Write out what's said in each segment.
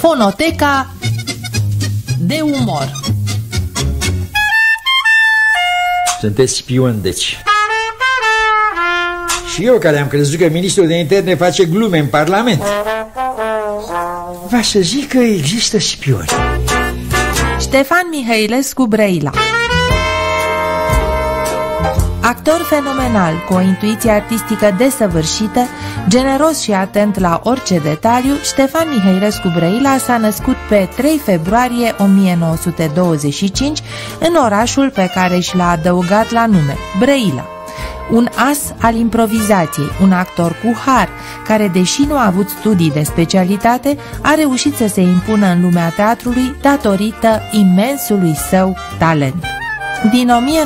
Fonoteca de umor. Sunteți spion, deci. Și eu care am crezut că ministrul de interne face glume în parlament. Va să zic că există spioni. Ștefan Mihailescu Brăila. Actor fenomenal, cu o intuiție artistică desăvârșită, generos și atent la orice detaliu, Ștefan Mihailescu Brăila s-a născut pe 3 februarie 1925 în orașul pe care și l-a adăugat la nume, Brăila. Un as al improvizației, un actor cu har, care, deși nu a avut studii de specialitate, a reușit să se impună în lumea teatrului datorită imensului său talent. Din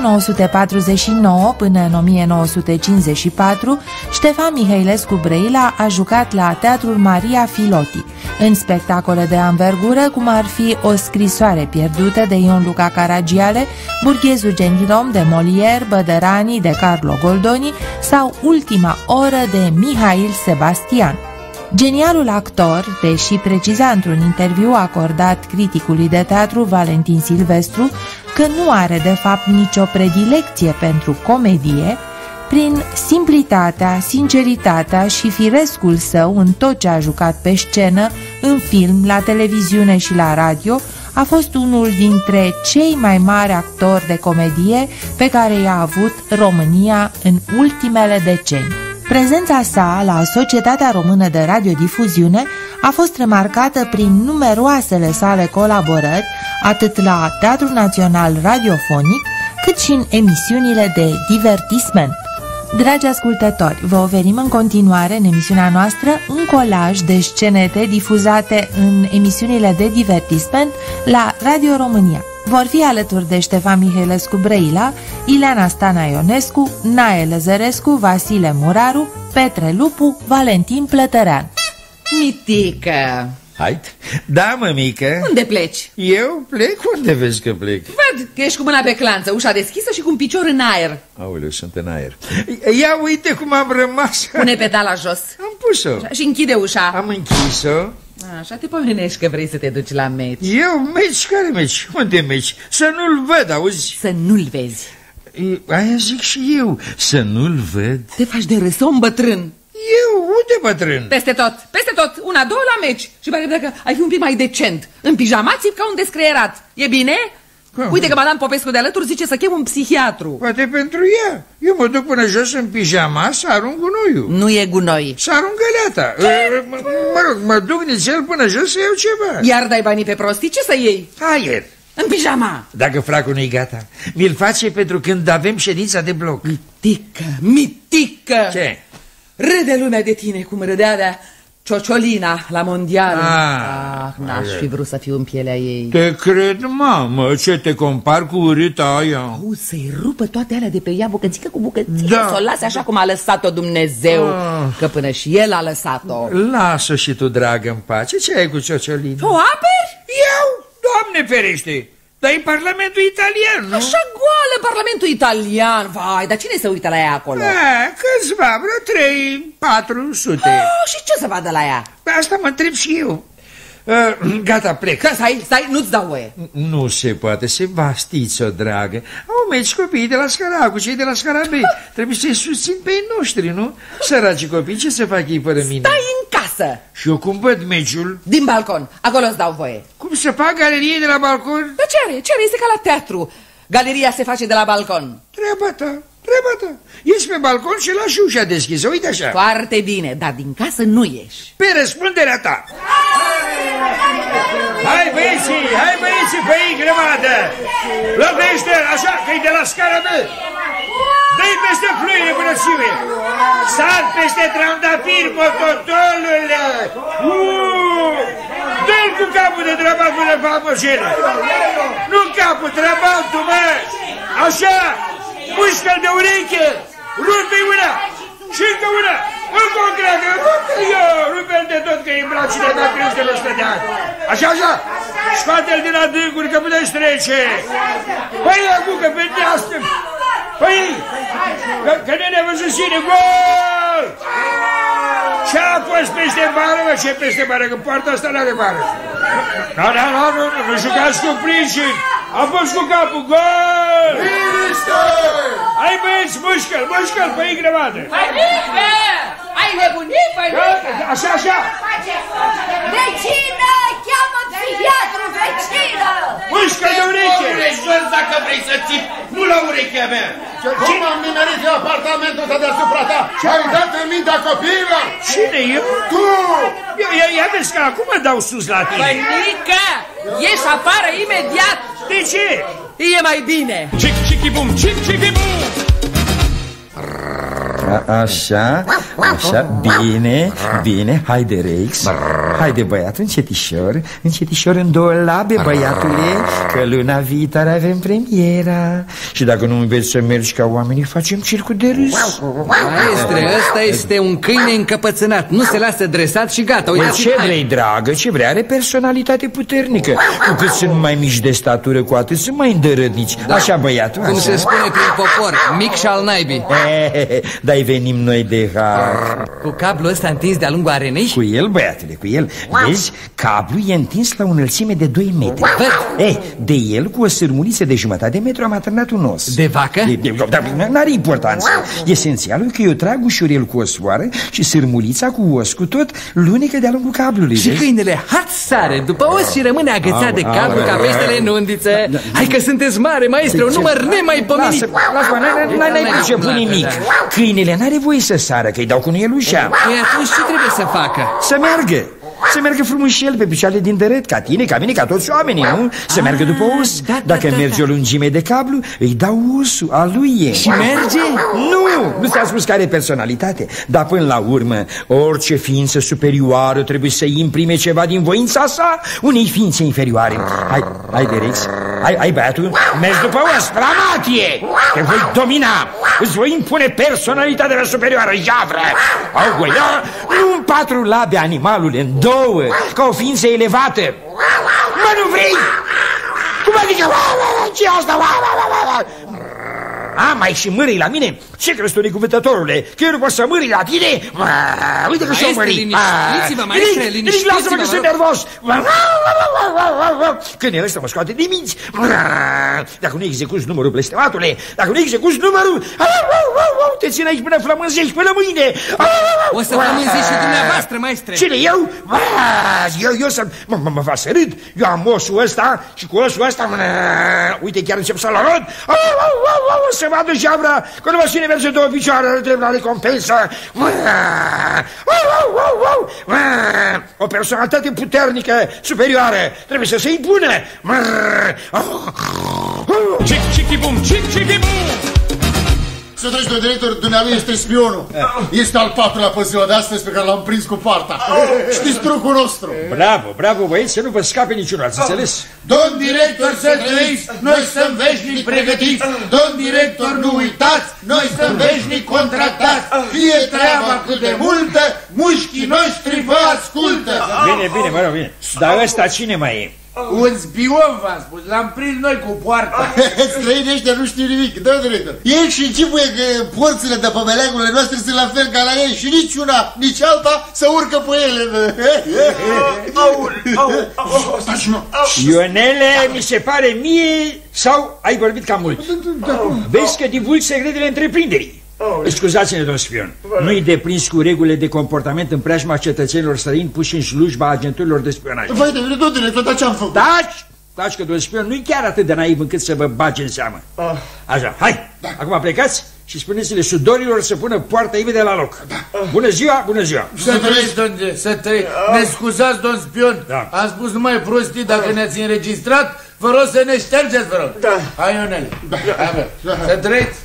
1949 până în 1954, Ștefan Mihailescu Brăila a jucat la Teatrul Maria Filoti, în spectacole de anvergură, cum ar fi O scrisoare pierdută de Ion Luca Caragiale, Burghezul Gentilom de Molière, Bădăranii de Carlo Goldoni sau Ultima oră de Mihail Sebastian. Genialul actor, deși preciza într-un interviu acordat criticului de teatru Valentin Silvestru că nu are de fapt nicio predilecție pentru comedie, prin simplitatea, sinceritatea și firescul său în tot ce a jucat pe scenă, în film, la televiziune și la radio, a fost unul dintre cei mai mari actori de comedie pe care i-a avut România în ultimele decenii. Prezența sa la Societatea Română de Radiodifuziune a fost remarcată prin numeroasele sale colaborări, atât la Teatrul Național Radiofonic, cât și în emisiunile de divertisment. Dragi ascultători, vă oferim în continuare în emisiunea noastră un colaj de scenete difuzate în emisiunile de divertisment la Radio România. Vor fi alături de Ștefan Mihailescu Brăila, Ileana Stana Ionescu, Nae Lăzărescu, Vasile Muraru, Petre Lupu, Valentin Plătărean. Mitică! Hai, da, mămică. Unde pleci? Eu plec? Unde vezi că plec? Văd că ești cu mâna pe clanță, ușa deschisă și cu un picior în aer. Aoleu, sunt în aer. Ia uite cum am rămas. Pune pedala jos. Am pus-o. Și închide ușa. Am închis-o. Așa te pomenești că vrei să te duci la meci. Eu? Meci? Care meci? Unde meci? Să nu-l văd, auzi? Să nu-l vezi. Aia zic și eu, să nu-l văd. Te faci de râs, om bătrân. Eu? Unde bătrân? Peste tot, peste tot, una, două la meci. Și pare că ai fi un pic mai decent. În pijamații ca un descreierat. E bine? Uite că Madame Popescu de alături zice să chem un psihiatru. Poate pentru ea. Eu mă duc până jos în pijama să arunc gunoiul. Nu e gunoi. Să arunc găleata. Mă rog, mă duc nițel până jos să iau ceva. Iar dai banii pe prostii, ce să iei? Aer. În pijama. Dacă fracul nu-i gata, mi-l face pentru când avem ședința de bloc. Mitică, mitică. Ce? Râde lumea de tine cum râdea de Ciociolina la mondial. N-aș fi vrut să fiu în pielea ei. Te cred, mamă, ce te compar cu urâta aia? Auzi, să-i rupă toate alea de pe ea bucățică cu bucățică, da. Să o lase așa cum a lăsat-o Dumnezeu, că până și el a lăsat-o. Lasă și tu, dragă, în pace. Ce ai cu Ciociolina? O aperi? Eu? Doamne ferește! Dar e Parlamentul Italian, nu? Așa goală, Parlamentul Italian. Vai, dar cine se uită la ea acolo? Câțiva, vreo 300-400. Și ce să vadă la ea? Asta mă întreb și eu. Gata, plec. Că stai, nu-ți dau voie. Nu se poate, Sebastiță, dragă. Au meci copiii de la Scara cu cei de la Scarabei. Trebuie să-i susțin pe ei noștri, nu? Săraci copii, ce să fac ei fără mine? Stai în casă. Și eu cum văd meciul? Din balcon, acolo îți dau voie. Cum să fac galerie de la balcon? Dar ce are? Este ca la teatru. Galeria se face de la balcon. Treaba ta. Ieși pe balcon și lași ușa deschisă, uite așa. Foarte bine, dar din casă nu ieși. Pe răspunderea ta. Hai băieții, pe ei grămadă. Lovește, așa, că-i de la scara mea. Dă-i peste fluire până țiuie. Sar peste trandafiri, mototolule. Dă-l cu capul de trăbat până famoșenă. Nu capul, trăbatul, mă. Așa. Mușcă-l de ureche, rupe-i una și încă una, încă o greagă, rupe-l de tot că e în bracile mea crește la 100 de ani. Așa, scoate-l din adâncuri că puteți trece. Păi, acum că pe deastă, păi, că ne văzut sine, gol! Ce-a fost peste bară, mă, ce peste bară, că poarta asta n-are bară. Nu jucați cu pricini! A fost cu capul, gol! Hai băieți, mușcă-l pe ei grămadă! Pănică! Ai nebunit, pănică? Așa! Vecină! Cheamă psihiatru, vecină! Mușcă de ureche! Dacă vrei să țipi, nu la urechea mea! Cum am nimerit eu apartamentul ăsta deasupra ta? Ce ai dat în mintea copiilor? Cine e? Tu! Ia vezi că acum dau sus la tine! Pănică! Ieși afară imediat! De ce? E mai bine! Cic-cic-bum, cic-cic-bum! Așa, bine, haide, Rex. Haide, băiat, încetișor în două labe, băiatule, că luna viitoare avem premiera. Și dacă nu înveți să mergi ca oamenii, facem circul de râs. Maestre, ăsta este un câine încăpățânat, nu se lasă dresat și gata. Ce vrei, dragă, ce vrei? Are personalitate puternică. Cu cât sunt mai mici de statură, cu atât sunt mai îndărătnici. Așa, băiatul, cum se spune prin popor, mic și al naibii. Dar venim noi de har. Cu cablul ăsta întins de-a lungul arenei? Cu el, băiatule, cu el. Vezi, cablul e întins la o înălțime de 2 metri. De el, cu o sârmuliță de jumătate de metru, am atârnat un os. De vacă? N-are importanță. Esențialul că eu trag ușurel cu o soară și sârmulița cu os cu tot lunecă de-a lungul cablului. Și câinele sare după os și rămâne agățat de cablu ca peștele în undiță. Hai că sunteți mare, maestre, un număr nemaipomenit. Lasă-mă, n-ai priceput nimic. Câinele n-are voie să sară, că-i dau cu nuielușa. Păi atunci ce trebuie să facă? Să meargă frumușel pe picioarele din dărât, ca tine, ca mine, ca toți oamenii, nu? Să meargă după os. Dacă merge o lungime de cablu, îi dau osul, a lui e. Și merge? Nu ți-am spus că are personalitate. Dar până la urmă, orice ființă superioară trebuie să imprime ceva din voința sa unei ființe inferioare. Hai, Rex, hai, băiatul, mergi după os, Pramatie! Te voi domina, îți voi impune personalitatea superioară, javră. Nu în 4 labe, animalule, în 2, ca o ființă elevată. Mă, nu vrei? Cum adică? Ce-i asta? Mai și mârii la mine? Ce crezi tu, necuvântătorule? Că eu nu pot să mârii la tine? Uite că și-o mării. Liniștiți-vă, maestre, liniștiți-vă. Lasă-mă că sunt nervos. Câinele ăsta mă scoate din minți. Dacă nu execuți numărul, blestematule, dacă nu execuți numărul, te țin aici până flămânzești, până mâine. O să flămânzești și dumneavoastră, maestre. Cine, eu? Eu să mă fac să râd. Eu am osul ăsta și cu osul ăsta, uite, chiar încep să-l arăt. Să vadă javra că nu mă ține merge 2 picioare, nu trebuie la recompensă. O personalitate puternică, superioară, trebuie să se impună. Cic-cic-bum, cic-cic-bum! Să treci, domnule director, dumneavoastră este spionul. Este al 4-lea pe ziua de astăzi pe care l-am prins cu parta. Știți trucul nostru. Bravo, băieți, să nu vă scape niciunul, ați înțeles? Domn director, să trăiți, noi suntem veșnic pregătiți. Domn director, nu uitați, noi suntem veșnic contractați. Fie treaba cât de multă, mușchii noștri vă ascultă. Bine, mă rog, bine. Dar ăsta cine mai e? Un spion, v-am spus, l-am prins noi cu poarta. Străinii ăștia nu știu nimic, domnul director. Ei și închipuie că porțile de pe meleagurile noastre sunt la fel ca la ei și nici una, nici alta să urcă pe ele. Ionele, mi se pare mie, sau ai vorbit cam mult? Vezi că divulgi secretele întreprinderii. Scuzați-ne, domn spion, nu-i deprins cu regulile de comportament în preajma cetățenilor străini puși în slujba agenturilor de spionaj. Vai de mine, domnul director, dar ce-am făcut? Taci că domn spion nu-i chiar atât de naiv încât să vă bage în seamă. Așa, hai, acum plecați și spuneți-le sudorilor să pună poarta imediat la loc. Bună ziua! Să trăiți, domnule, să trăiți. Ne scuzați, domn spion, am spus numai prostii. Dacă ne-ați înregistrat, vă rog să ne ștergeți, vă rog. Hai, Ionel, să trăiți.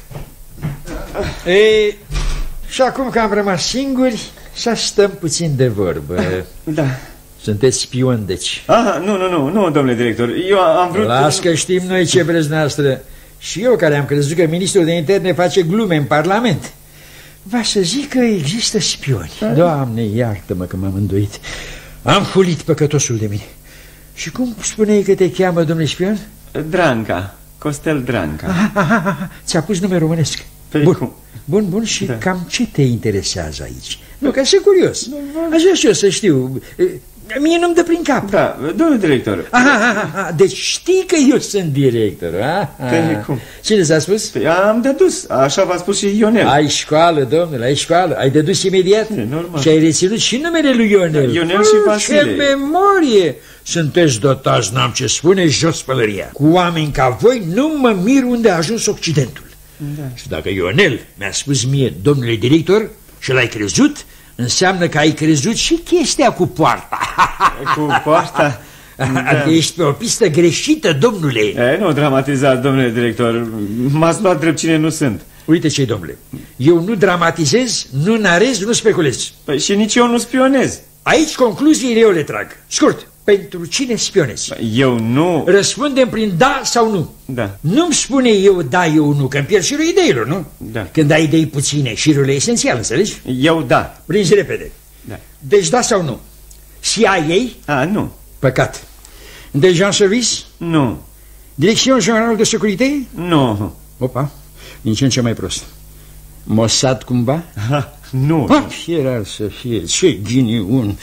Și acum că am rămas singuri, să stăm puțin de vorbă. Da. Sunteți spion, deci? Nu, domnule director, eu am vrut... Las că știm noi ce vreți noastră. Și eu care am crezut că ministrul de interne face glume în parlament. Va să zic că există spioni. Doamne, iartă-mă că m-am îndoit. Am hulit păcătosul de mine. Și cum spuneai că te cheamă, domnule spion? Dranca, Costel Dranca. Ți-a pus nume românesc. Bun, și cam ce te interesează aici? Nu, că sunt curios. Aș vrea și eu să știu. Mie nu-mi dă prin cap. Da, domnule director. Aha, deci știi că eu sunt director, Cum? Cine s-a spus? Păi am dedus, așa v-a spus și Ionel. Ai școală, domnule, ai școală. Ai dedus imediat? Normal. Și ai reținut și numele lui Ionel. Ionel și Vasile. Ce memorie! Sunteți dotați, n-am ce spune, jos pălăria. Cu oameni ca voi nu mă mir unde a ajuns Occidentul. Da. Și dacă Ionel mi-a spus mie, domnule director, și l-ai crezut, înseamnă că ai crezut și chestia cu poarta. Cu poarta? Adică ești pe o pistă greșită, domnule. Nu dramatizați, domnule director. M-ați luat drept cine nu sunt. Uite ce, domnule, eu nu dramatizez, nu narez, nu speculez. Păi și nici eu nu spionez. Aici concluziile eu le trag. Scurt, pentru cine spionezi? Eu nu... Răspundem prin da sau nu. Da. Nu-mi spune eu da, eu nu, că îmi pierd șirul ideilor, nu? Da. Când ai idei puține, șirul e esențial, înțelegi? Eu da. Prinzi repede. Da. Deci da sau nu? CIA? Nu. Păcat. Deja în service? Nu. Direcțion Generală de Securitate? Nu. Opa, din ce în ce mai prost. Mossad cumva? Nu. Era să fie, ce ghiniun.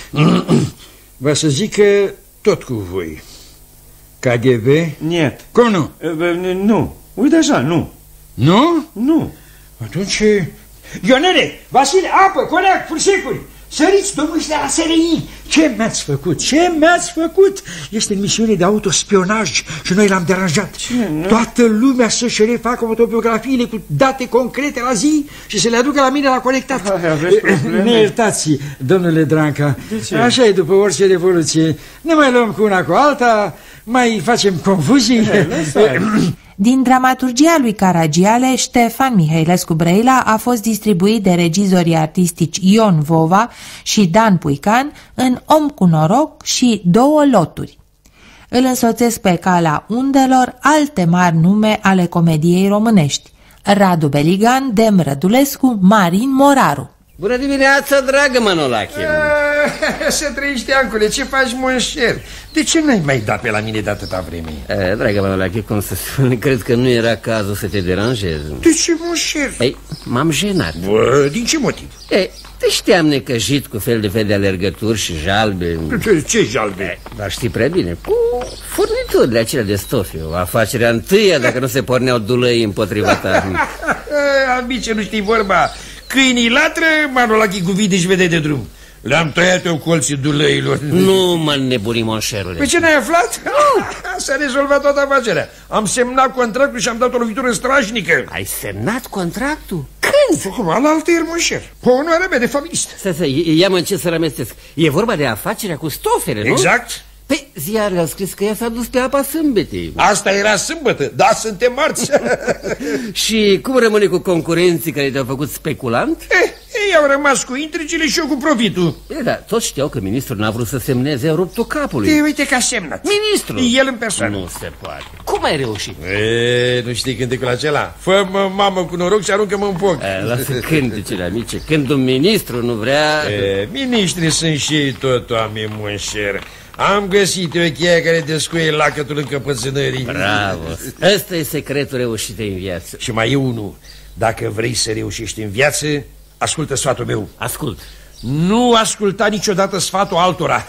Va să zic că tot cu voi. KGB? Niet. Cum nu? Nu. Uite așa, nu. Nu? Nu. Atunci... Ionele, Vasile, apă, coneac, fursecuri. Săriți, domnul ăștia la SRI. Ce mi-ați făcut? Ce mi-ați făcut? Este în misiune de autospionaj și noi l-am deranjat. Toată lumea să-și refacă autobiografiile cu date concrete la zi și să le aducă la mine la colectat. Ne iertați, domnule Dranca. Așa e după orice revoluție. Ne mai luăm cu una cu alta, mai facem confuzii. Din dramaturgia lui Caragiale, Ștefan Mihailescu Brăila a fost distribuit de regizorii artistici Ion Vova și Dan Puican în Om cu noroc și Două loturi. Îl însoțesc pe calea undelor alte mari nume ale comediei românești: Radu Beligan, Dem Rădulescu, Marin Moraru. Bună dimineața, dragă Manolache! Să trăiești, Ancule, ce faci, monșer? De ce n-ai mai dat pe la mine de atâta vreme? Dragă Manolache, cum să spun, cred că nu era cazul să te deranjez. De ce, monșer? Ei, m-am jenat. Bă, din ce motiv? Te știam necăjit cu fel de alergături și jalbe. Ce jalbe? Dar știi prea bine, cu furniturile acelea de stofe. O afacerea întâia dacă nu se porneau dulăi împotriva ta. Amice, nu știi vorba. Câinii latră, Manolache cu vide și vede de drum. Le-am tăiat eu colții dulăilor. Nu mă nebuni, monșerule. Pe ce n-ai aflat? S-a rezolvat toată afacerea. Am semnat contractul și am dat o lovitură strașnică. Ai semnat contractul? Când? Alaltăieri, monșer. O onoare mea de familist. Stai, ia-mă încet să rămestesc. E vorba de afacerea cu stofele, nu? Exact. Păi, ziarele au scris că ea s-a dus pe apa sâmbetei. Asta era sâmbătă, da, suntem marți. Și cum rămâne cu concurenții care te-au făcut speculant? Ei au rămas cu intrigile și eu cu profitul. Da, toți știau că ministrul n-a vrut să semneze, a rupt-o capului. Uite că a semnat. Ministrul? El în persoană. Nu se poate. Cum ai reușit? Nu știi cântecul acela? Fă-mă mamă cu noroc și aruncă-mă în foc. Lasă cântecele, amice. Când un ministru nu vrea... Ministrii sunt și ei tot oameni, monșer. Am găsit o cheie care descuie lacătul încăpățânării. Bravo! Ăsta e secretul reușitei în viață. Și mai e unul. Dacă vrei să reușești în viață, ascultă sfatul meu. Ascult. Nu asculta niciodată sfatul altora.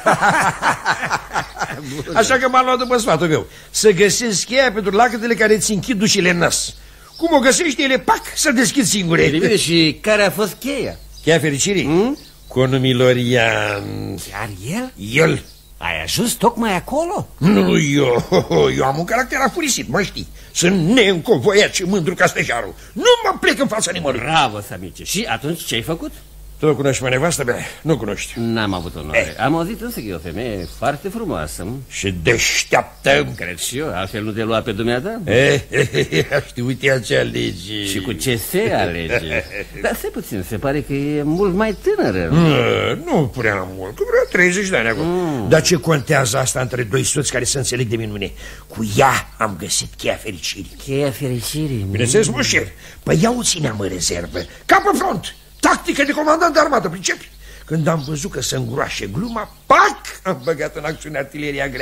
Așa că m-am luat după sfatul meu. Să găsesc cheia pentru lacătele care ți închid dușile în nas. Cum o găsești, ele, pac, să deschid singure. Bine, și care a fost cheia? Cheia fericirii? Conumilorian. Chiar el? El. Ai ajuns tocmai acolo? Nu, eu am un caracter afurisit, mă știi. Sunt neînconvoiat și mândru ca stejarul. Nu mă plec în fața nimănui. Bravo, Samice. Și atunci ce ai făcut? Tu o cunoști pe nevastă mea? Nu cunoști. N-am avut onoare. Am auzit însă că e o femeie foarte frumoasă. Și deșteaptă. Cred și eu, altfel nu te lua pe dumneata. Știu, uite ce alege. Și cu ce se alege. Dar stai puțin, se pare că e mult mai tânără. Nu prea mult, cu vreo 30 de ani acum. Dar ce contează asta între doi soți care se înțeleg de minune? Cu ea am găsit cheia fericirii. Cheia fericirii? Bineînțeles, moșer. Păi ea o țineam în rezervă, ca pe front. Tactică de comandant de armată, pricepi? Când am văzut că se îngroașe gluma, pac, am băgat în acțiune artileria grea.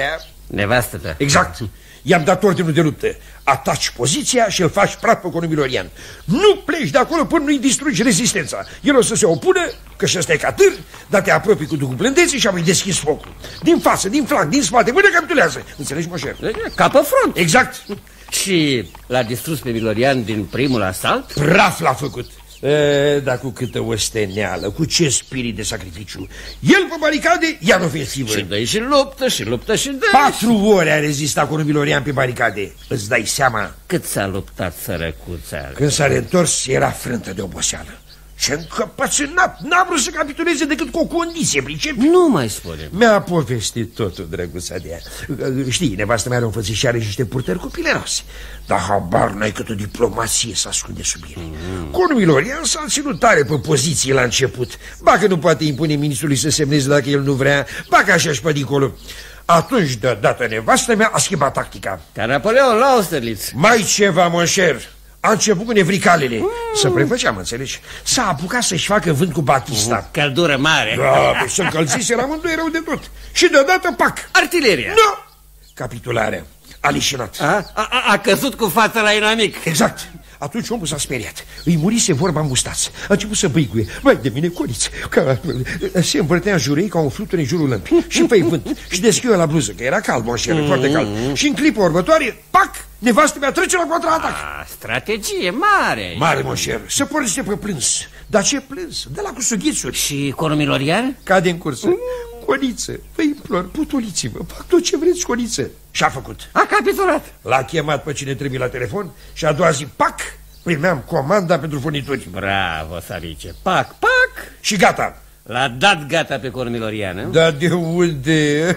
Nevastă ta. Exact. I-am dat ordinul de luptă. Ataci poziția și îl faci praf pe conul Milorian. Nu pleci de acolo până nu-i distrugi rezistența. El o să se opună, că și ăsta e catâr, dar te apropii cu ducul blândeții și apoi deschizi focul. Din față, din flanc, din spate, până capitulează. Înțelegi, moșer? Ca pe front. Exact. Și l-a distrus pe Milorian din primul asalt? Praf l-a făcut. Dar cu câtă osteneală, cu ce spirit de sacrificiu. El pe baricade, iar ofensivă. Și dă și luptă, și luptă, și dă. 4 ore a rezistat cu Milorian pe baricade. Îți dai seama? Cât s-a luptat sărăcuța. Când s-a reîntors, era frântă de oboseală. Și încăpățânat, n-a vrut să capituleze decât cu o condiție, pricepi? Nu mai spune. Mi-a povestit totul, drăguța de ea. Știi, nevastă mea are o înfățișare și niște purtări copilăroase. Dar habar n-ai cât o diplomație s-a ascunde sub ele. Conul Milorian s-a ținut tare pe poziție la început. Ba că nu poate impune ministrului să semneze dacă el nu vrea, ba că așa-și pe dincolo. Atunci, deodată, nevastă mea a schimbat tactica. Ca Napoleon la Austerlitz. Mai ceva, mon cher. A început cu nevricalele. Să prefăceam, înțelegi? S-a apucat să-și facă vânt cu Batista. Căldură mare. Da, să încălzise la amândoi rău de tot. Și deodată, pac! Artileria. Nu! Capitularea. A lișinat. A căzut cu fața la inamic. Exact. Atunci omul s-a speriat. Îi murise vorba în mustață. A început să băiguie. Vai de mine, coriți. Că se învârtea în jurul ei ca un fluture în jurul lămpii. Și pe vânt. Și deschiuă la bluză, că era cald, monșer, foarte cald. Și în clipa următoare, pac! Nevastă mea trece la contraatac. Strategie mare. Mare, monșer. Se pornește pe plâns. Dar ce plâns? De la cu sughițuri. Și conul Milorian? Cade în cursă. Coniță, vă implor, putuliți-vă. Fac tot ce vreți, Coniță. Și-a făcut. A capitulat. L-a chemat pe cine trebuie la telefon și a doua zi, pac, primeam comanda pentru furnituri. Bravo, Salice. Pac, pac. Și gata. L-a dat gata pe conul Milorian, Da, de unde?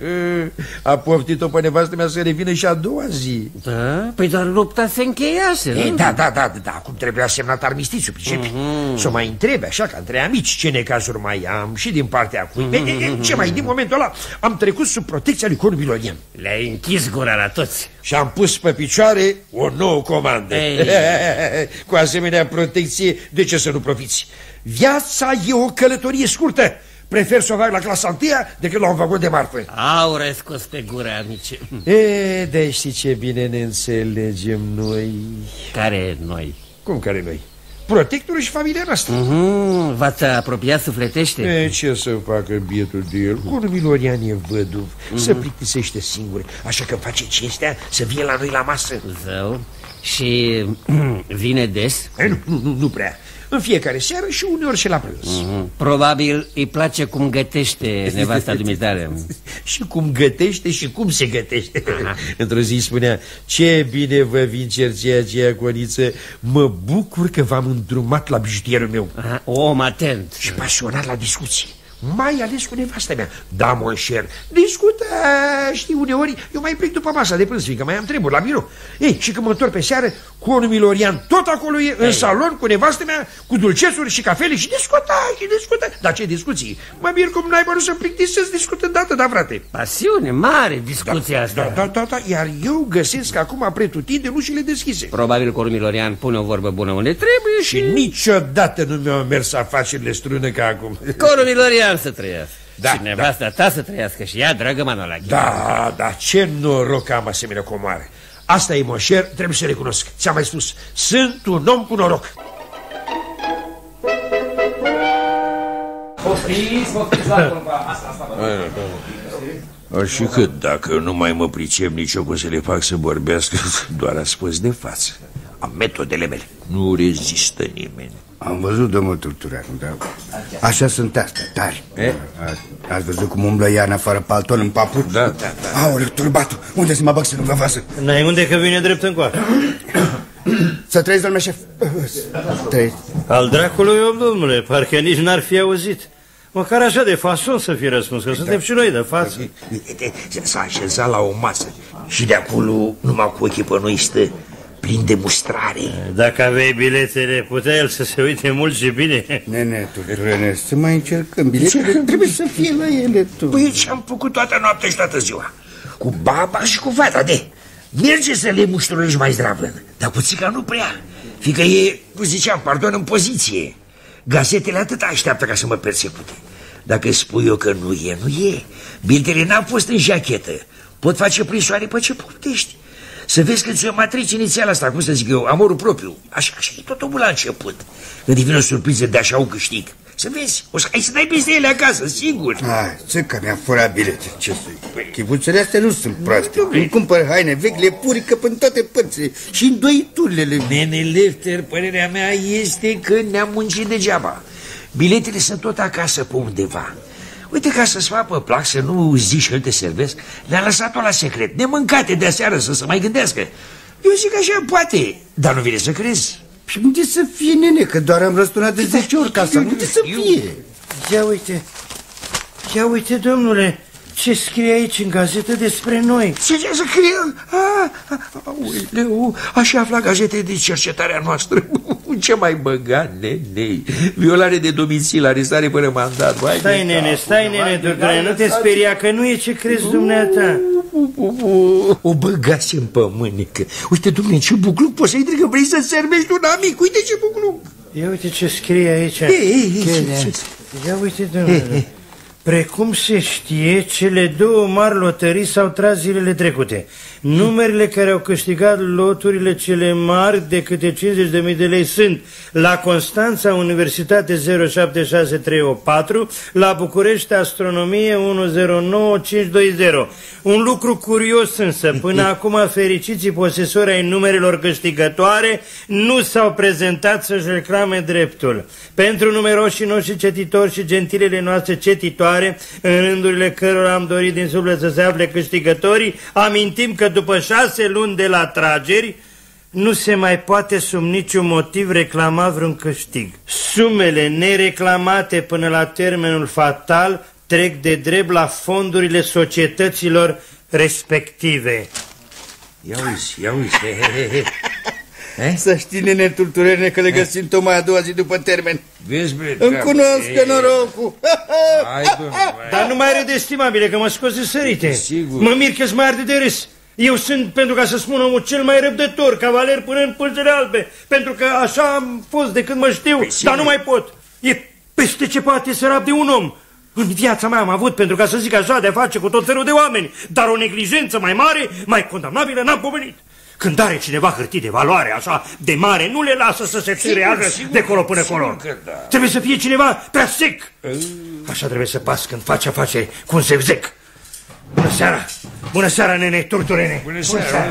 A poftit-o pe nevastă mea să revină și a doua zi. Da? Păi doar lupta se încheiase, nu? Da, acum trebuia semnat armistițiu, pricepi? Să mai întrebe, așa, ca între amici, ce necazuri mai am și din partea cui. Ce mai, din momentul ăla, am trecut sub protecția lui conul Milorian. Le-ai închis gura la toți. Și am pus pe picioare o nouă comandă. Cu asemenea protecție, de ce să nu profiți? Viața e o călătorie scurtă. Prefer să o fac la clasa întâia decât la un vagon de marfă. Au răscos pe gură, amice. De știi ce bine ne înțelegem noi. Care noi? Cum care noi? Protectorul și familia noastră. V-ați apropiat sufletește? Ce să facă bietul de el? Conul Milorian e văduv, se plictisește singur. Așa că face cinstea să vie la noi la masă. Zău. Și vine des? Nu prea. În fiecare seară și uneori și la prânz. Probabil îi place cum gătește nevasta dumitare. Și cum gătește și cum se gătește. Într-o zi spunea: ce bine vă vin cercea aceea, Coniță. Mă bucur că v-am îndrumat la bijutierul meu. Om atent. Și pasionat la discuții. Mai ales cu nevastă mea. Da, monșer, discută, știi, uneori eu mai plec după masa de prânz, fiindcă mai am treburi la birou. Ei, și când mă întorc pe seară, conul Milorian tot acolo e, în salon, cu nevastă mea, cu dulcețuri și cafele și discută. Dar ce discuții? Mă mir cum n-ai bărut să plictisesc discutând dată, da, frate. Pasiune mare discuția asta. Da, iar eu găsesc acum pretutindeni ușile deschise. Probabil conul Milorian pune o vorbă bună unde trebuie și niciodată nu mi-au mers afacerile strună ca acum. Conul Milorian să trăiască. Și nevasta ta să trăiască și ea, dragă Manola. Da, ce noroc am asemenea comoare. Asta e, moșer, trebuie să recunosc. Ți-am mai spus, sunt un om cu noroc. Și cât, dacă nu mai mă pricep nici eu cum să le fac să vorbească, doar ascuns de față. Am metodele mele. Nu rezistă nimeni. Am văzut, domnul Turtureanu, dar așa sunt astea, tari. Ați văzut cum umblă Iana fără palton în papuri? Da. Aoleu, turbatul, unde să mă bag să nu vă vază? N-ai unde că vine drept încoace. Să trăiți, domnule șef. Trăiți. Al dracului om, domnule, parcă nici n-ar fi auzit. Măcar așa de fason să fi răspuns, că suntem și noi de față. S-a așezat la o masă și de acolo, numai cu ochii pe noi, stă plin de mustrare. Dacă aveai biletele, putea el să se uite mult și bine. Nene, Turturene, să mai încercăm. Biletele trebuie să fie la ele, tu. Păi ce-am făcut toată noaptea și toată ziua? Cu baba și cu fata, merge să le mușturești mai zdravă. Dar puțica nu prea, fiindcă e, cum ziceam, în poziție. Gazetele atât așteaptă ca să mă persecute. Dacă spui eu că nu e. Biletele n-au fost în jachetă. pot face prinsoare pe ce poftești. Să vezi că ți-o matrici inițial asta, cum să zic eu, amorul propriu. Așa e tot omul la început. Când vine o surpriză de așa un câștig. Să vezi, o să ai să dai peste ele acasă, sigur. Ce că mi-a furat bilete, ce să-i... Chivuțele astea nu sunt proaste. Îmi cumpăr haine vechi, le purică până toate părțile și îndoi turnele. Nene Lefter, părerea mea este că ne-am muncit degeaba. Biletele sunt tot acasă pe undeva. Uite, ca să-ți facă pe plac, să nu zici că îl te servesc, le-am lăsat-o la secret, nemâncate de aseară, să se mai gândească. Eu zic așa, poate, dar nu vine să crezi. Și unde să fie, nene, că doar am răsturnat de 10 ori casa, unde să fie? Ia uite, domnule, ce scrie aici în gazetă despre noi. Ce scrie? Uileu, așa afla gazete de cercetarea noastră. Ce mai băga, nene? Violare de domicil, arestare fără mandat. Stai, nene, doctore, nu te speria că nu e ce crezi dumneata. O băgase în pămânică. Uite, domnule, ce bucluc poți să-i că vrei să servești un amic. Uite ce bucluc. Ia uite ce scrie aici. Ia uite, domnule. Precum se știe, cele două mari lotării s-au tras zilele trecute. Numerele care au câștigat loturile cele mari de câte 50.000 de lei sunt: la Constanța, Universitate 076314, la București, Astronomie 109520. Un lucru curios însă, până acum fericiții posesori ai numerelor câștigătoare nu s-au prezentat să-și reclame dreptul. Pentru numeroșii noștri cetitori și gentilele noastre cetitoare, în rândurile cărora am dorit din suflet să se afle câștigătorii, amintim că după 6 luni de la trageri nu se mai poate sub niciun motiv reclama vreun câștig. Sumele nereclamate până la termenul fatal trec de drept la fondurile societăților respective. Ia uiți. Să știi, nene Turturene, că le găsim tocmai a doua zi după termen. Vezi, bă, îmi cunosc norocul. Dar nu mai râde, estimabile, că mă scoți de sărite. Sigur. Mă mir că-ți mai arde de râs. Eu sunt, pentru ca să spun omul, cel mai răbdător, cavaler până în pâlcele albe. Pentru că așa am fost de când mă știu, dar nu mai pot. E peste ce poate să rabde un om. În viața mea am avut, pentru ca să zic așa, de a face cu tot felul de oameni, dar o neglijență mai mare, mai condamnabilă, n-am pomenit. Când are cineva hârtii de valoare așa de mare, nu le lasă să se țireagă de colo până colo. Trebuie să fie cineva prea sec. Așa trebuie să pas când face afaceri cu un zevzec. Bună seara! Bună seara, nene Turturene! Bună seara!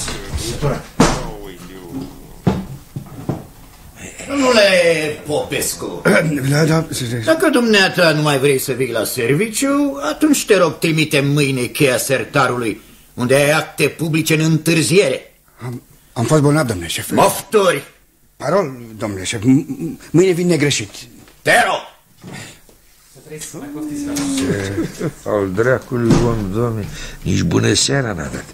Domnule Popescu, dacă dumneata nu mai vrei să vii la serviciu, atunci te rog, trimite mâine cheia sertarului, unde ai acte publice în întârziere. Am fost bolnav, domnule șef. Mofturi! Parol, domnule șef, mâine vin negreșit. Te rog! Al dracului om, domnule, nici bună seara n-a dat.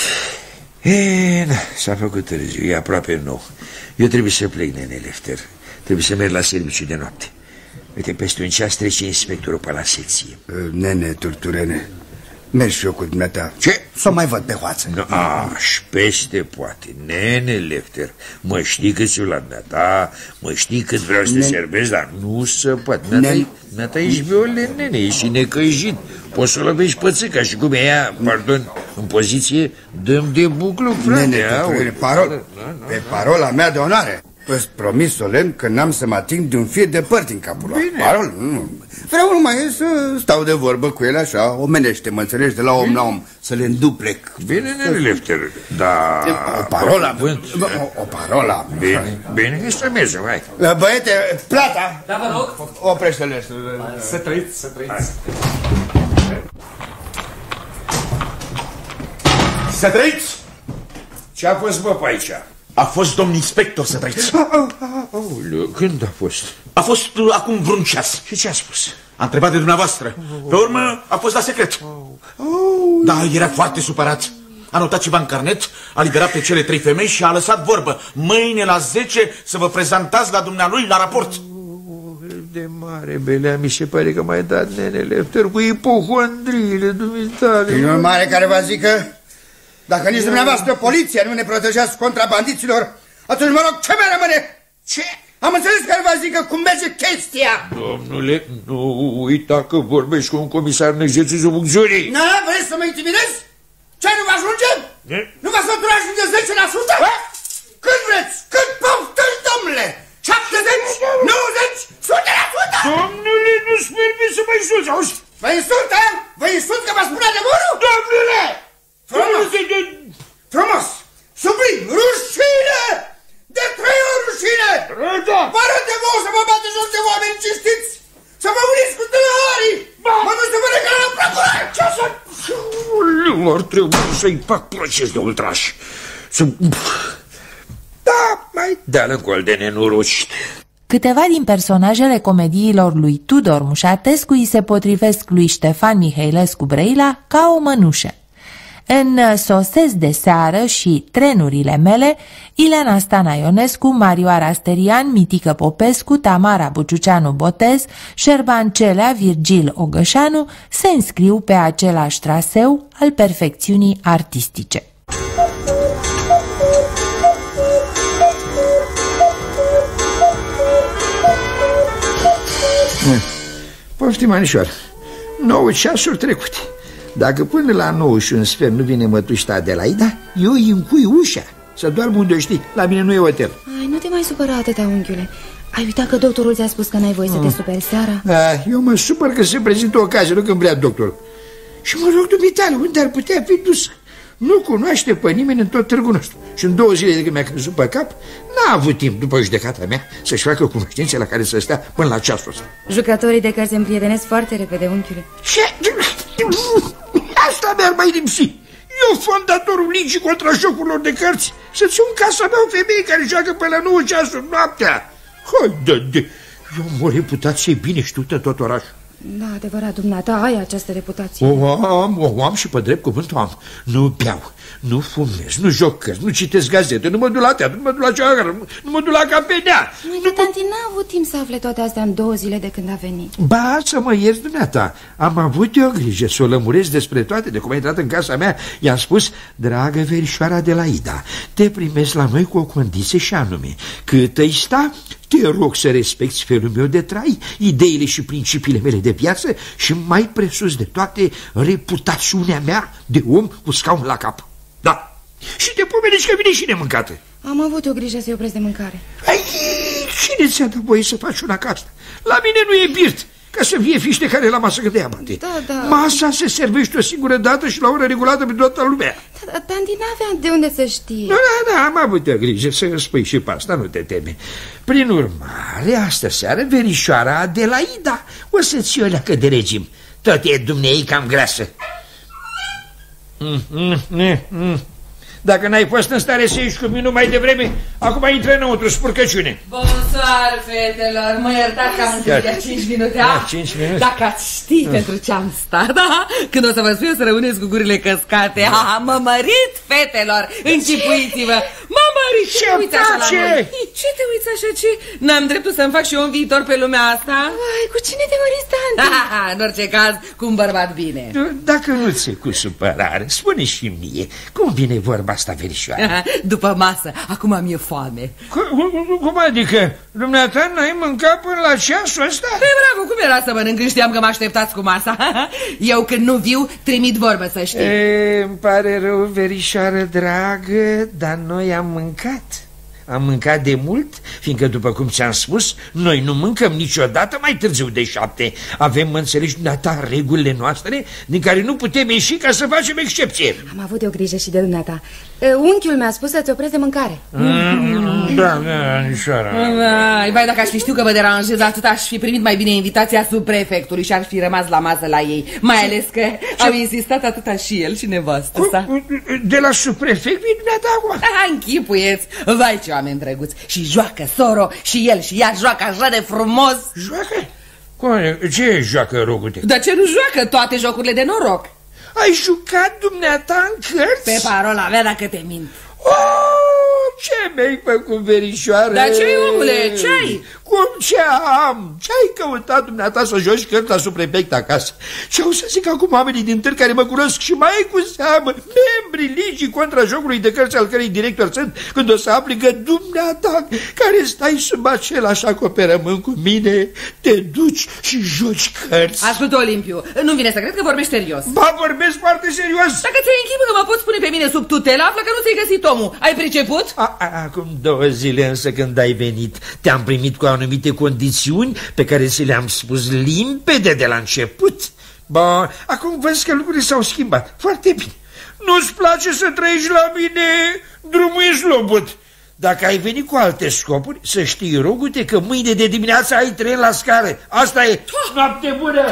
S-a făcut târziu, e aproape 9. Eu trebuie să plec, nene Lefter. Trebuie să merg la serviciu de noapte. Uite, peste un ceas trece inspectorul pe la secție. Nene Turturene, mergi și eu cu dumneata. Ce? Să o mai văd pe hoață. Și peste poate. Nene Lefter, mă știi că ți-o la dumneata, mă știi cât vreau să te servesc, dar nu se poate. Dumneata ești violent, nene, ești necăjit. Poți să o lovești pe țâca și cum e ea, pardon, în poziție, dăm de buclu, frate. Nene Turturene, pe parola mea de onoare. Îți promis solemn că n-am să mă ating de un fir de părți în capul lor. Parol, nu. Vreau numai să stau de vorbă cu el așa, omenește, mă înțelegi, de la om la om, să le înduplec. Bine, nene Lefter, dar... O parola, o parola. Bine, să mergem, hai. Băiete, plata! Da, vă rog. Oprește-le. Să trăiți, să trăiți. Să trăiți! Ce a fost, bă, pe aici? A fost domn inspector, să trăiți. Când a fost? A fost acum vreun ceas. Și ce a spus? A întrebat de dumneavoastră. Pe urmă a fost la secret. Da, era foarte supărat. A notat ceva în carnet, a liberat pe cele 3 femei și a lăsat vorbă. Mâine la 10 să vă prezentați la dumnealui la raport. De mare, Belea, mi se pare că m-ai dat, nene Lefter, cu ipohondriile dumitale. E un mare care vă zică, dacă nici dumneavoastră poliția nu ne protejați contra bandiților, atunci mă rog, ce mai rămâne? Ce? Am înțeles care vă zică cum merge chestia. Domnule, nu uita că vorbești cu un comisar în exercițiul funcțiunii. Vrei să mă intimidezi? Cât vreți? Cât poftiți, domnule? 70? 90? 100%? Domnule, nu-ți permis să mă insulți, auzi? Vă insultă? Vă insult că vă spun adevărul? Domnule! Frumos! Sublim! Rușine! De 3 ori rușine! Vă arăt de vouă să vă bate jos de oameni cinstiți! Să vă uniți cu tâlharii! Mă duc să vă regală la procurare! Ce să... Ar trebui să-i fac proces de ultraș. Da, mai dea-l în gol de nenorocite. Câteva din personajele comediilor lui Tudor Mușatescu îi se potrivesc lui Ștefan Mihailescu Brăila ca o mănușă. În Sosesc de seară și Trenurile mele, Ileana Stana Ionescu, Marioara Asterian, Mitică Popescu, Tamara Buciuceanu Botez, Șerban Celea, Virgil Ogășanu se înscriu pe același traseu al perfecțiunii artistice. Poftim, anișoară, 9 ceasuri trecute. Dacă până la 9 și un sfert nu vine mătușta Adelaida, eu îi încui ușa. Să doarmă unde o știi, la mine nu e hotel. Ai, nu te mai supăra atâta, unchiule. Ai uitat că doctorul ți-a spus că n-ai voie să te superi seara? Eu mă supăr că se prezintă o ocazie, nu când vrea doctorul. Și mă rog dumitale, unde ar putea fi dus? Nu cunoaște pe nimeni în tot târgul nostru. Și în 2 zile de când mi-a căzut pe cap, n-a avut timp, după judecata mea, să-și facă cunoștințe la care să stea până la ceasul ăsta. Jucătorii de cărți se împrietenesc foarte repede, unchiule. Ce? Asta mi-ar mai lipsi. Eu, fondatorul Ligii contra jocurilor de cărți, să țin în casa mea o femeie care joacă până la 9 ceasuri noaptea. Haide, eu am o reputație bine știută în tot orașul. Da, adevărat, dumneata, ai această reputație. O am și pe drept cuvânt o am. Nu beau, nu fumez, nu joc cărți, nu citesc gazete, nu mă duc la teatru, nu mă duc la cealaltă, nu mă duc la cafenea. Măi, tanti n-a avut timp să afle toate astea în 2 zile de când a venit. Ba, să mă ierți, dumneata, am avut eu grijă să o lămuresc despre toate. De cum a intrat în casa mea, i-am spus: dragă verișoara Adelaida, te primesc la noi cu o condiție și anume, cât îi sta, te rog să respecti felul meu de trai, ideile și principiile mele de viață și, mai presus de toate, reputațiunea mea de om cu scaun la cap. Da. Și te pomeniți că vine și nemâncată. Am avut o grijă să-i opresc de mâncare. Ai, cine ți-a dat voie să faci una ca asta? La mine nu e birt, ca să fie fiște care la masă câte amante. Da. Masa se servește o singură dată și la oră regulată pe toată lumea. Da, tanti n-avea de unde să știe. Da, am avut o grijă să spui și pe asta, nu te teme. Prin urmare, astă seară, verișoara Adelaida o să-ți iau leacă de regim. Tot e dumneei cam grasă. Dacă n-ai fost în stare să ieși cu minut mai devreme, acum intră înăuntru, spurcăciune. Bonsoir, fetelor, mă iertați că am întârziat 5 minute. 5 minute? Dacă ați ști pentru ce am stat, când o să vă spun eu să rămâneți cu gurile căscate. M-a mărit, fetelor, închipuiți-vă. M-a mărit. Ce face? Ce te uiți așa, ce? N-am dreptul să-mi fac și eu un viitor pe lumea asta? Ai, cu cine te măriți, tanti? În orice caz, cu un bărbat bine. Dacă nu ți-e cu supărare, spune și mie, cum vine vorba asta, verișoară? După masă, acum am eu foame. Cum adică? Dumneata n-ai mâncat până la ceasul ăsta? Bravo, cum era să mănânc când știam că mă așteptați cu masa? Eu când nu viu, trimit vorbă, să știi. Îmi pare rău, verișoară dragă, dar noi am mâncat. Am mâncat de mult, fiindcă, după cum ți-am spus, noi nu mâncăm niciodată mai târziu de 7. Avem, înțelegi, dumneata, regulile noastre, din care nu putem ieși ca să facem excepție. Am avut o grijă și de dumneata. Unchiul mi-a spus să-ți opresc de mâncare. Da, anișoara. Vai, dacă aș fi știu că vă deranjez atât, aș fi primit mai bine invitația subprefectului și ar fi rămas la masă la ei. Mai ales că au insistat atâta și el și nevastă sa. De la subprefect vine dumneata acum? Închipuieți, vai ce oameni drăguți. Și joacă soro și el și ea joacă așa de frumos. Joacă? Ce joacă, rogute? Dar ce nu joacă toate jocurile de noroc? Ai jucat dumneata în cărți? Pe parola mea, dacă te mint. Ce mi-ai făcut, verișoară? Dar ce-ai, omule? Ce-ai? Cum ce am? Ce-ai căutat dumneata să joci cărți la suprefect acasă? Ce au să zic acum oamenii din târg care mă cunosc și mai cu seamă membrii ligii contra jocului de cărți al cărei director sunt, când o să afli că dumneata, care stai sub același acoperământ cu mine, te duci și joci cărți? Ascultă, Olimpiu, nu vine să cred că vorbești serios. Ba, vorbesc foarte serios. Dacă ți-ai închipă că mă poți pune pe mine sub tutelă, află că nu ți-ai găsit omul. Ai priceput? Acum 2 zile însă când ai venit, te-am primit cu anumite condițiuni pe care ți le-am spus limpede de la început. Ba, acum văd că lucrurile s-au schimbat. Foarte bine. Nu-ți place să trăiești la mine? Drumul e slobod. Dacă ai venit cu alte scopuri, să știi, rogute, că mâine de dimineață ai tren la scară. Asta e. Noapte bună!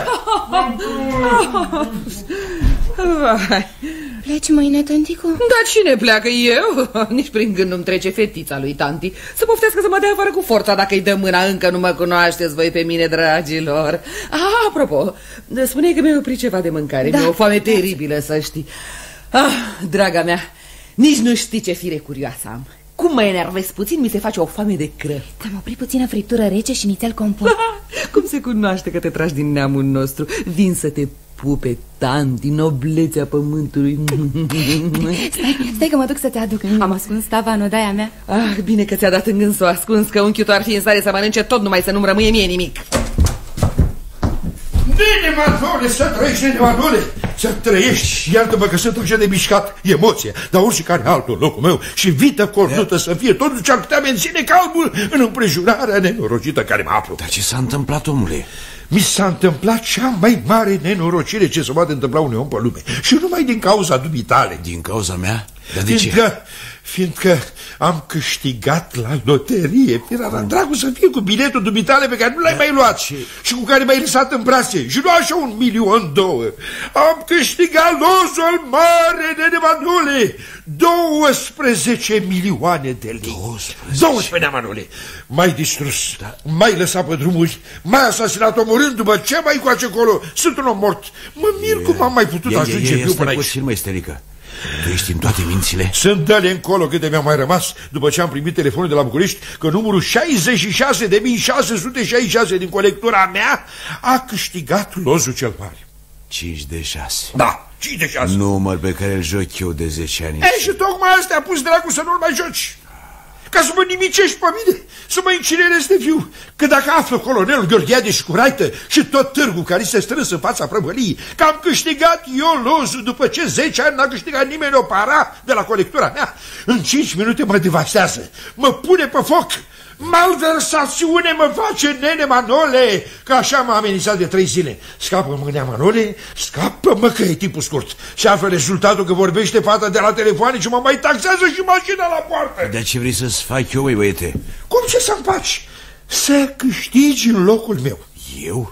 Pleci mâine, tantico? Dar cine pleacă? Eu? Nici prin gând nu-mi trece fetița lui tanti să poftească să mă dea afară cu forța dacă îi dă mâna. Încă nu mă cunoașteți voi pe mine, dragilor. Apropo, spune-i că mi-ai oprit ceva de mâncare. Mi-e o foame teribilă, să știi. Draga mea, nici nu știi ce fire curioasă am. Cum mă enervez puțin, mi se face o foame de cră. Ți-am oprit puțină friptură rece și nițel compot. Cum se cunoaște că te tragi din neamul nostru? Vin să te pupe, tanti, noblețea pământului. Stai că mă duc să te aduc. Am ascuns tava în odaia mea. Bine că ți-a dat în gând să o ascunzi, că unchiul tău ar fi în stare să mănânce tot numai să nu-mi rămâie mie nimic. Nene Manole, să trăiești, Nene Manole, să trăiești. Iartă-mă că sunt așa de mișcat, emoție, dar oricare altul în locul meu și vită cornută să fie, totul ce ar putea menține calmul în împrejurarea nenorocită care mă aflu. Dar ce s-a întâmplat, omule? Mi s-a întâmplat cea mai mare nenorocire ce se poate întâmpla unui om pe lume. Și numai din cauza dumitale. Din cauza mea? Dar de ce? Fiindcă am câștigat la loterie. Era dragul să fie cu biletul dumitale pe care nu l-ai mai luat și cu care m-ai lăsat în brațe. Și nu așa 1,2 milion. Am câștigat losul mare, Nene Manole. 12 milioane de lei. 12, Nene Manole. M-ai distrus, m-ai lăsat pe drumuri, m-ai asasinat omorându-mă. Ce mai cu acolo? Sunt un om mort. Mă mir cum am mai putut ajunge viu până aici. Puțin, măsterică. Tu ești în toate mințile? Sunt dă-le încolo câte mi-au mai rămas după ce am primit telefonul de la București că numărul 66.666 din colectura mea a câștigat lozul cel mare. 5 de 6. Da, 5 de 6. Număr pe care îl joc eu de 10 ani. Și tocmai asta a pus dragul să nu-l mai joci. Ca să mă nimicești pe mine, să mă incinerezi de viu. Că dacă află colonelul Gheorghiade și Curaită și tot târgul care se strâns în fața prăvăliei că am câștigat eu lozul după ce 10 ani n-a câștigat nimeni o para de la colectura mea, în 5 minute mă devastează, mă pune pe foc. Malversațiune mă face, Nene Manole, că așa m-a amenințat de 3 zile. Scapă-mă, Nene Manole, scapă-mă că e tipul scurt. Și află rezultatul că vorbește fata de la telefoane și mă mai taxează și mașina la poartă. De ce vrei să-ți fac eu, băiete? Cum ce să-mi faci? Să câștigi în locul meu. Eu?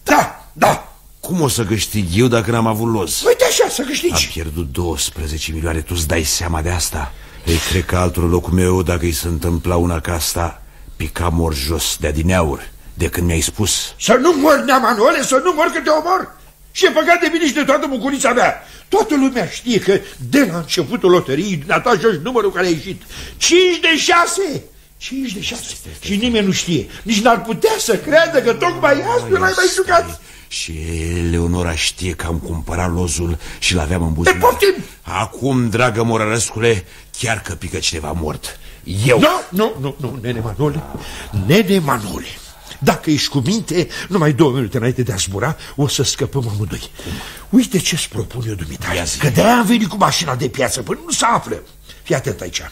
Da. Cum o să câștig eu dacă n-am avut loz? Uite așa, să câștigi. Am pierdut 12 milioane, tu-ți dai seama de asta? Ei, cred că altul în locul meu, dacă îi se întâmpla una ca asta, pica mor jos de adineauri, de când mi-ai spus. Să nu mor, Nea Manole, să nu mor că te omor. Și e păcat de mine și de toată bucurița mea. Toată lumea știe că de la începutul loteriei dumneata joci numărul care a ieșit. 5 de 6. 5 de 6. Și nimeni nu știe. Nici n-ar putea să creadă că tocmai astfel l-ai mai jucat. Și Leonora știe că am cumpărat lozul și l-aveam în buzunar. Acum, dragă Morărăscule, chiar că pică cineva mort. Eu. Nu, Nene Manole. Nene Manole, dacă ești cu minte, numai 2 minute înainte de a zbura, o să scăpăm amândoi. Uite ce-ți propun eu, dumitale, că de-aia am venit cu mașina de piață până nu se află. Fii atent aici.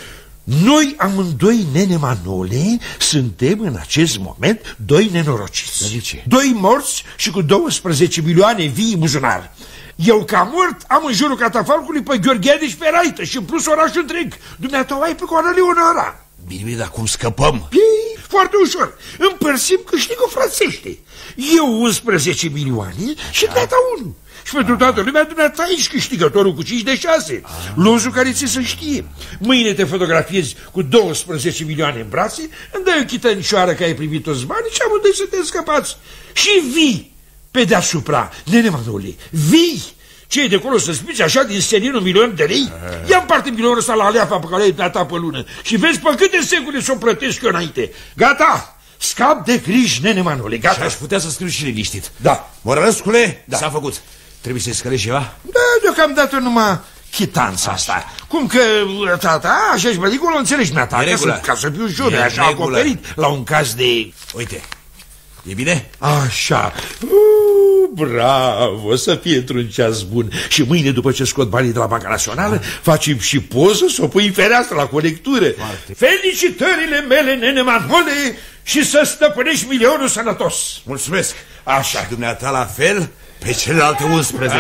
Noi amândoi, Nene Manole, suntem în acest moment 2 nenorociți. 2 morți și cu 12 milioane vii în buzunar. Eu, ca mort, am în jurul catafalcului pe Gheorghiade și pe Raită și în plus orașul întreg. Dumneata ai pe coana Leonora. Bine, dar cum scăpăm? Foarte ușor. Împărțim câștigul frățește. Eu 11 milioane și dumneata 1. Și pentru toată lumea, dumneata ești câștigătorul cu 5 de 6. Lozul care ți se știe. Mâine te fotografiezi cu 12 milioane în brațe, îmi dai o chitănicioară că ai primit toți banii și amândoi să te scăpați. Și vii pe deasupra, Nene Manole, vii Ce-i de acolo să spici așa din senin 1 milion de lei? Ia-mi parte milionul ăsta la aleafa pe care ai plata pe lună și vezi pe câte secunde să o plătesc eu înainte. Gata! Scap de griji, nene Manole, gata. Și aș putea să scriu și liniștit. Da. Morălescule, da. S-a făcut. Trebuie să-i scălești ceva? Da, deocamdată numai chitanța asta. Cum că, tata, așa și bădicul, o înțelegi, mi-a ca să fiu jur, așa acoperit la un caz de... Uite, e bine? Așa. Bravo, să fie într-un ceas bun. Și mâine, după ce scot banii de la Banca Națională, facem și poză să o pui în fereastră la colectură. Felicitările mele, nene Manole, și să stăpânești milionul sănătos. Mulțumesc. Așa. Și dumneata la fel pe celelalte 11.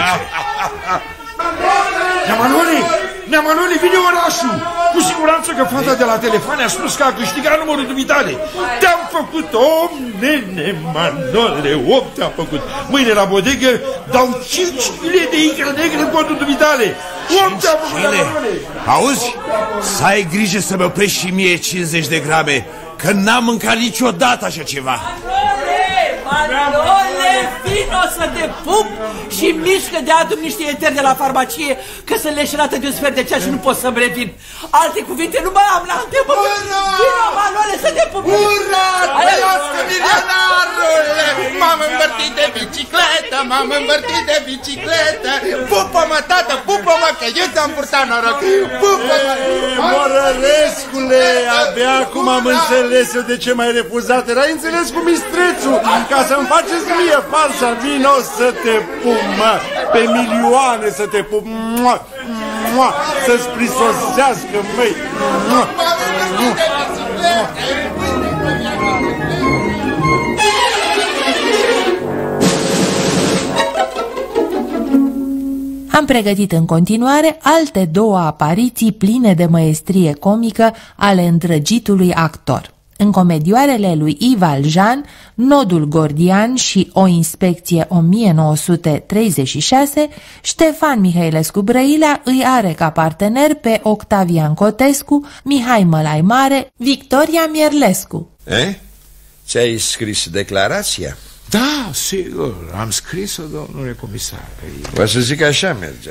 Nea Manole, vine orașul. Cu siguranță că fata de la telefon a spus că a câștigat numărul dumitale. Te-am făcut om, nene Manole, om te-am făcut. Mâine la bodegă dau 5 kg de icre negre în contul dumitale. Om te-am făcut, Nea Manole. Auzi? Să ai grijă să-mi oprești și mie 50 de grame, că n-am mâncat niciodată așa ceva. Manole, vino să te pup și mișcă de adu niște eteri de la farmacie, că sunt leșinată de un sfert de ceas și nu pot să-mi revin. Alte cuvinte nu mai am la alte. Vino, Manole, să te pup. Ura, trăiască milionarule! M-am învârtit de bicicletă, m-am învârtit de bicicletă. Pupă-mă, tată, pupă-mă, că eu ți-am purtat noroc. Pupă-mă! Morărescule, abia acum am înțeles eu de ce m-ai refuzat. Erai înțeles cu mistrețul, ca să-mi faceți mie farsa. Vino să te pup, mă, pe milioane să te pup. Să-ți prisosească, măi. Am pregătit în continuare alte 2 apariții pline de măestrie comică ale îndrăgitului actor. În comedioarele lui Yves Valjean, Nodul Gordian și O inspecție 1936, Ștefan Mihailescu Brăila îi are ca partener pe Octavian Cotescu, Mihai Mălai Mare, Victoria Mierlescu. Ți-ai scris declarația? Da, sigur, am scris-o, domnule comisar. O să zic așa merge,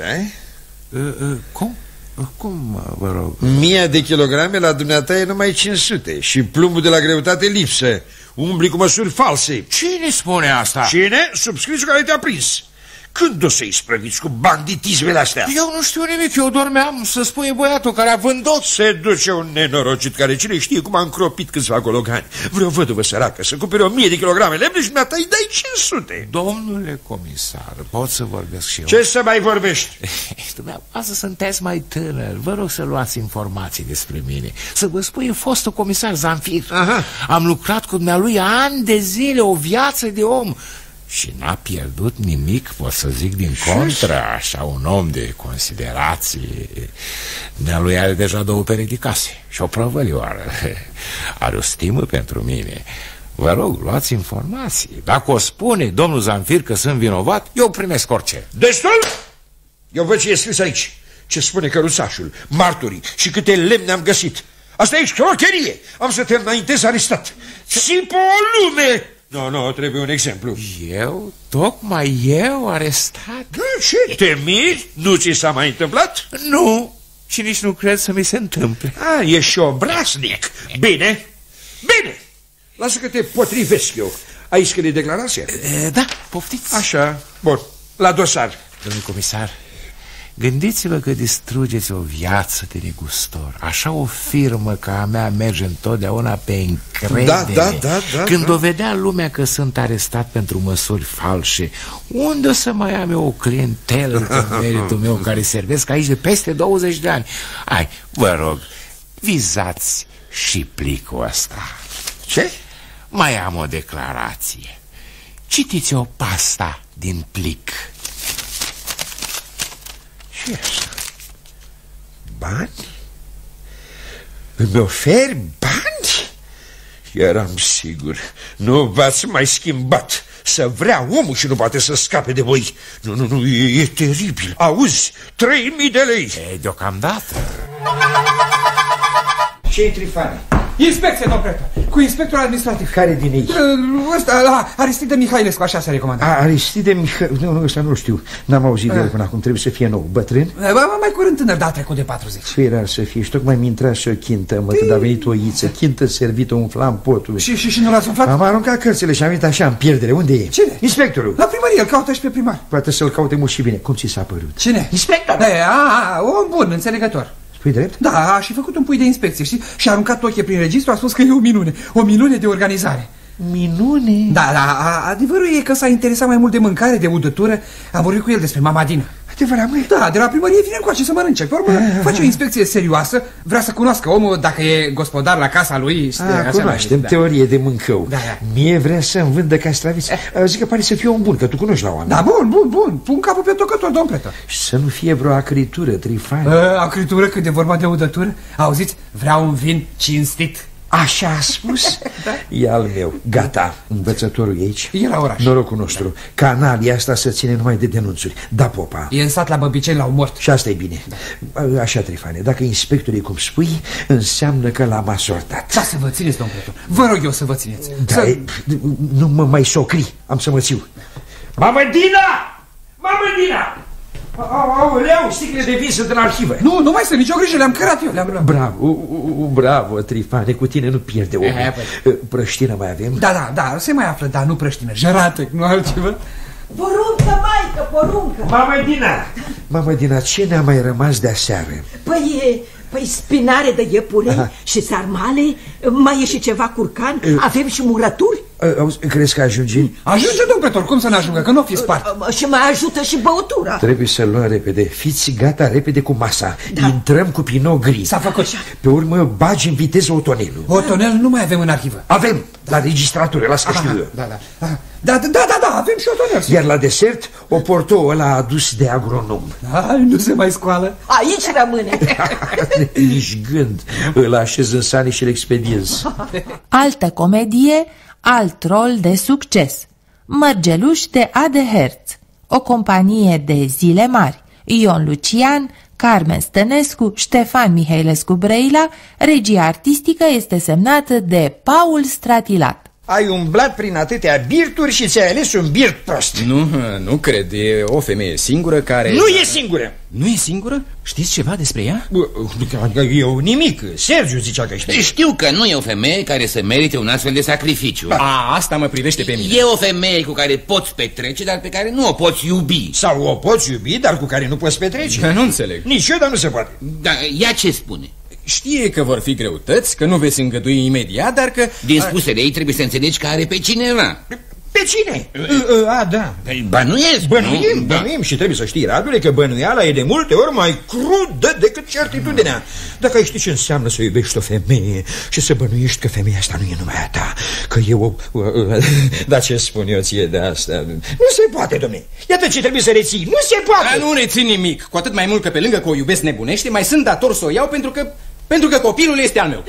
Cum? Cum, vă rog? 1000 de kilograme la dumneata e numai 500 și plumbul de la greutate lipsă. Umbli cu măsuri false. Cine spune asta? Cine? Subscrisul care te-a prins. Când o să-i sprăviți cu banditismele astea? Eu nu știu nimic, eu dormeam, să spune băiatul care a vândut. Se duce un nenorocit care cine știe cum a încropit câțiva gologani. Vreo văduvă săracă să cumpere 1000 de kilograme lemne și mi-a îi dai 500. Domnule comisar, pot să vorbesc și eu? Ce să mai vorbești? Dumneavoastră sunteți mai tânăr, vă rog să luați informații despre mine. Să vă spui fostul comisar Zanfir. Am lucrat cu dumnealui ani de zile, o viață de om. Și n-a pierdut nimic, pot să zic, din contră, așa un om de considerație. Dumnealui are deja 2 perechi de case și o prăvălioară. Are o stimă pentru mine. Vă rog, luați informații. Dacă o spune domnul Zanfir că sunt vinovat, eu primesc orice. Destul? Eu văd ce e scris aici. Ce spune căruțașul, marturii și câte lemne am găsit. Asta e șcrocherie. Am să te înaintez arestat. Țipă o lume! Nu, trebuie un exemplu. Eu? Tocmai eu arestat? Ce, te miri? Nu ți s-a mai întâmplat? Nu, și nici nu cred să mi se întâmple. Ești obraznic. Bine, lasă că te potrivesc eu. Ai scris declarația? Da, poftiți. Așa, bun, la dosar. Domnule comisar, gândiți-vă că distrugeți o viață de negustor. Așa o firmă ca a mea merge întotdeauna pe încredere. Da. Când dovedea lumea că sunt arestat pentru măsuri false, unde o să mai am eu o clientelă pe meritul meu care servesc aici de peste 20 de ani? Hai, vă rog, vizați și plicul ăsta. Ce? Mai am o declarație. Citiți-o pe asta din plic. Ce asta? Bani? Îmi oferi bani? Eram sigur. Nu v-ați mai schimbat. Să vrea omul și nu poate să scape de voi. Nu, e teribil. Auzi, 3000 de lei. Deocamdată. Ce-i, Trifane? Inspecție, domn pretor. Cu inspectorul administrativ. Care din ei? Ăsta, Aristide Mihailescu, așa se recomandă. Aristide Mihailescu? Nu, ăsta nu știu. N-am auzit de el până acum. Trebuie să fie nou. Bătrân? Mai curând tânăr, da, trecut de 40. Fie rar să fie. Și tocmai mi intra și o chintă, mă, când a venit o iță. Chintă servită, umfla în potul. Și nu l-ați umflat? Am aruncat cărțile și am venit așa în pierdere. Unde e? Cine? Inspectorul. La primărie, îl caută și pe primar. Poate să-l caute mult și bine. Cum ți s-a părut? Cine? Inspectorul. Om bun, înțelegător. Spui drept? Da, a și făcut un pui de inspecție, știi? Și a aruncat ochii prin registru, a spus că e o minune. O minune de organizare. Minune? Da, adevărul e că s-a interesat mai mult de mâncare, de udătură. Am vorbit cu el despre mama Dina. Adevărat, măi? Da, de la primărie vine încoace să mănânce. Pe urmă face o inspecție serioasă. Vrea să cunoască omul dacă e gospodar la casa lui. Cunoaștem, teorie de mâncău. Da. Mie vrea să-mi vândă castraviți. Zic că pare să fie un bun, că tu cunoști la oameni. Da, bun. Pun capul pe tocător, domn pretor. Și să nu fie vreo acritură, Trifan. Acritură cât de vorba de udătură? Auziți? Vreau un vin cinstit. Așa a spus? Da. E al meu. Gata. Învățătorul e aici. E la oraș. Norocul nostru. Canalia asta se ține numai de denunțuri. Da, popa. E în sat la Băbiceni, la un mort. Și asta e bine. Da. Așa, Trifane. Dacă inspectorii, cum spui, înseamnă că l-am asortat. Da, să vă țineți, domn pretor. Vă rog eu să vă țineți. Da, nu mă mai socri. Am să mă țiu. Mamă Dina! Mamă Dina! Aoleu, sticle de vin sunt în arhivă. Nu mai sunt nicio grijă, le-am cărat eu. Bravo, Trifane, cu tine nu pierde omul. Prăștină mai avem? Da, se mai află, dar nu prăștină, jărată, nu altceva. Poruncă, maică, poruncă. Mamă Dina, ce ne-a mai rămas de aseară? Păi spinare de iepure și sarmale, mai e și ceva curcan, avem și murături. Crezi că ajunge? Ajunge, domn pretor, cum să ne ajungă, că nu o fi spart. Și mai ajută și băutura. Trebuie să luăm repede, fiți gata repede cu masa. Intrăm cu pinot gri. S-a făcut. Pe urmă bagi în viteză otonelul. Otonel nu mai avem în arhivă. Avem, la registratură, las că știu eu. Da, avem și otonel. Iar la desert, o portou ăla adus de agronom. Nu se mai scoală. Aici rămâne. Nici gând, îl așez în sani și îl expediez. Altă comedie, alt rol de succes. Mărgeluși de Ade Herț, o companie de zile mari. Ion Lucian, Carmen Stănescu, Ștefan Mihailescu Brăila. Regia artistică este semnată de Paul Stratilat. Ai umblat prin atâtea birturi și ți-ai ales un birt prost. Nu cred, e o femeie singură care... Nu e singură! Nu e singură? Știți ceva despre ea? Eu nimic, Sergiu zicea că știe. Știu că nu e o femeie care să merite un astfel de sacrificiu. Asta mă privește pe mine. E o femeie cu care poți petrece, dar pe care nu o poți iubi. Sau o poți iubi, dar cu care nu poți petrece. Nu înțeleg. Nici eu, dar nu se poate. Dar ea ce spune? Știe că vor fi greutăți, că nu veți îngădui imediat, dar că... Din spusele ei trebuie să înțelegi că are pe cineva. Pe cine? Da. Bănuiesc. Și trebuie să știi, Radule, că bănuiala e de multe ori mai crudă decât certitudinea. Dacă ai ști ce înseamnă să iubești o femeie și să bănuiești că femeia asta nu e numai a ta, că e o... Dar ce spun eu ție de asta? Nu se poate, domne. Iată ce trebuie să reții. Nu se poate. Nu reții nimic. Cu atât mai mult că pe lângă că o iubesc nebunește, mai sunt dator să o iau pentru că copilul este al meu.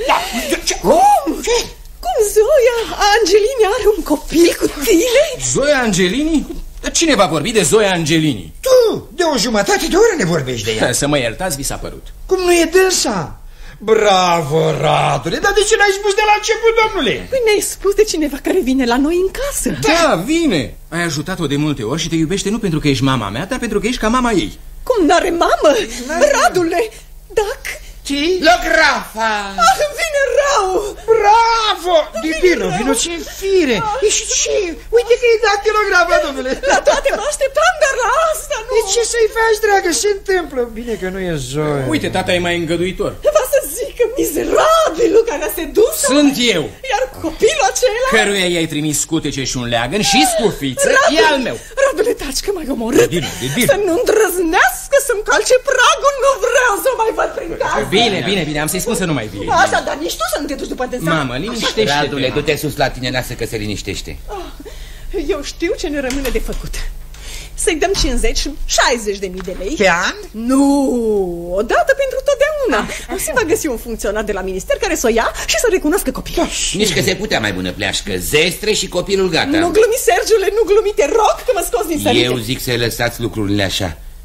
Cum Zoia Angelini are un copil cu tine? Zoia Angelini? Cine va vorbi de Zoia Angelini? Tu, de o jumătate de oră ne vorbești de ea. Să mă iertați, vi s-a părut. Cum nu e dânsa? Bravo, Radule, dar de ce n-ai spus de la început, domnule? Păi ne-ai spus de cineva care vine la noi în casă. Da, vine. Ai ajutat-o de multe ori și te iubește nu pentru că ești mama mea, dar pentru că ești ca mama ei. Cum n-are mamă? Radule, dacă... Lografa! Vine rău! Bravo! Divino, vino-ți în fire! Ești ce? Uite că e dactilografa, domnule! La toate mă așteptam, dar la asta nu... De ce să-i faci, dragă? Se întâmplă. Bine că nu e Zoe. Uite, tata e mai îngăduitor. Va să zică mizerabilul care a sedus. Sunt eu! Iar copilul acela... Căruia i-ai trimis scutece și un leagăn și scufiță, e al meu. Radule, taci că m-ai omorât. Să nu îndrăznească să-mi calce pragul, nu vreau să mai văd prin casă. Bine, am să-i spun să nu mai vie. Așa, dar nici tu să nu te duci după dânsa. Mamă, liniștește-te. Radule, du-te sus la tine, lasă că se liniștește. Eu știu ce ne rămâne de făcut. Să-i dăm 50-60.000 de lei. Pe an? Nu, odată pentru totdeauna. Se va găsi un funcționar de la minister care să o ia și să recunoască copilul. Nici că se putea mai bună pleașcă. Zestre și copilul gata. Nu glumi, Sergiule, nu glumi, te rog că mă scoți din sărite. Eu zic să lăsați lucrurile așa.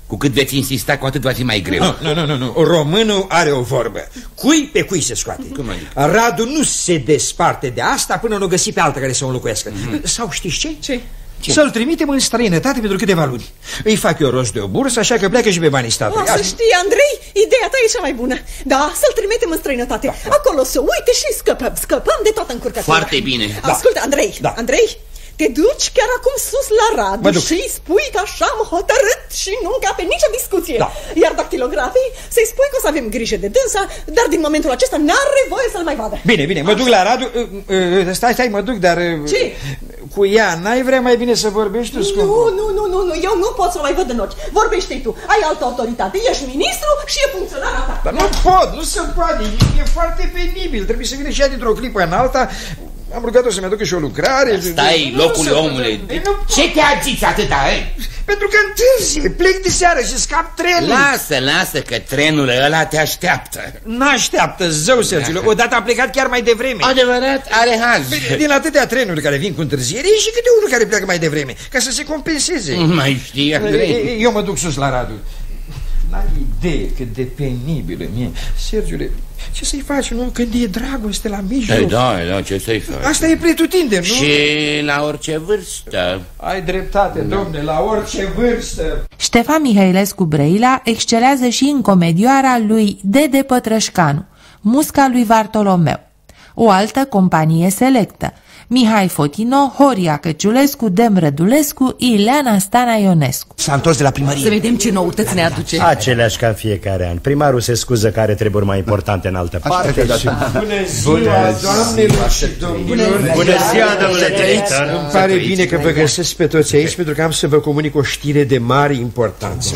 Cu cât veți insista, cu atât va fi mai greu. Nu. Românul are o vorbă. Cui pe cui se scoate. Cum adică? Radu nu se desparte de asta până nu găsi pe alta care să o înlocuiască. Sau știți ce? Ce? Să-l trimitem în străinătate pentru câteva luni. Îi fac eu rost de o bursă, așa că pleacă și pe banii statului. Să știi, Andrei, ideea ta e cea mai bună. Da, să-l trimitem în străinătate. Acolo să uite și scăpăm de toată încurcătura. Foarte bine. Ascultă, Andrei, Andrei, te duci chiar acum sus la Radu și îi spui că așa am hotărât și nu încape nicio discuție. Iar dactilografii să-i spui că o să avem grijă de dânsa, dar din momentul acesta n-are voie să-l mai vadă. Bine, mă duc la Radu. Stai, mă duc, dar... Ce? Cu ea n-ai vrea mai bine să vorbești tu, scumpă? Nu, eu nu pot să mai văd în ochi. Vorbește-i tu, ai altă autoritate, ești ministru și e funcționarea ta. Dar nu pot, nu se poate, e foarte penibil. Trebuie să vină și ea dintr-o clipă în alta. Am rugat-o să-mi aducă și o lucrare. Stai, locul omule. Ce te agiți atâta, Pentru că întârzi, plec de seară și scap trenul. Lasă că trenul ăla te așteaptă. N-așteaptă, zău, Sergiule. Odată am plecat chiar mai devreme. Adevărat, are haz. Din atâtea trenuri care vin cu întârziere e și câte unul care pleacă mai devreme, ca să se compenseze. Mai știi, Andrei. Eu mă duc sus la Radu. N-ai idee cât de penibilă mie. Sergiule, ce să-i faci, nu? Când e dragoste la mijloc. Da, ce să-i faci? Asta e pretutindeni, nu? Și la orice vârstă. Ai dreptate, domne, la orice vârstă. Ștefan Mihailescu Brăila excelează și în comedioara lui Dede Pătrășcanu, Musca lui Vartolomeu. O altă companie selectă: Mihai Fotino, Horia Căciulescu, Dem Rădulescu, Ileana Stana Ionescu. S-a întors de la primărie. Să vedem ce noutăți ne aduce. Aceleași ca în fiecare an. Primarul se scuză că are treburi mai importante în altă parte. Bună ziua, doamnelor și domnilor. Bună ziua, domnule director. Îmi pare bine că vă găsesc pe toți aici, pentru că am să vă comunic o știre de mare importanță.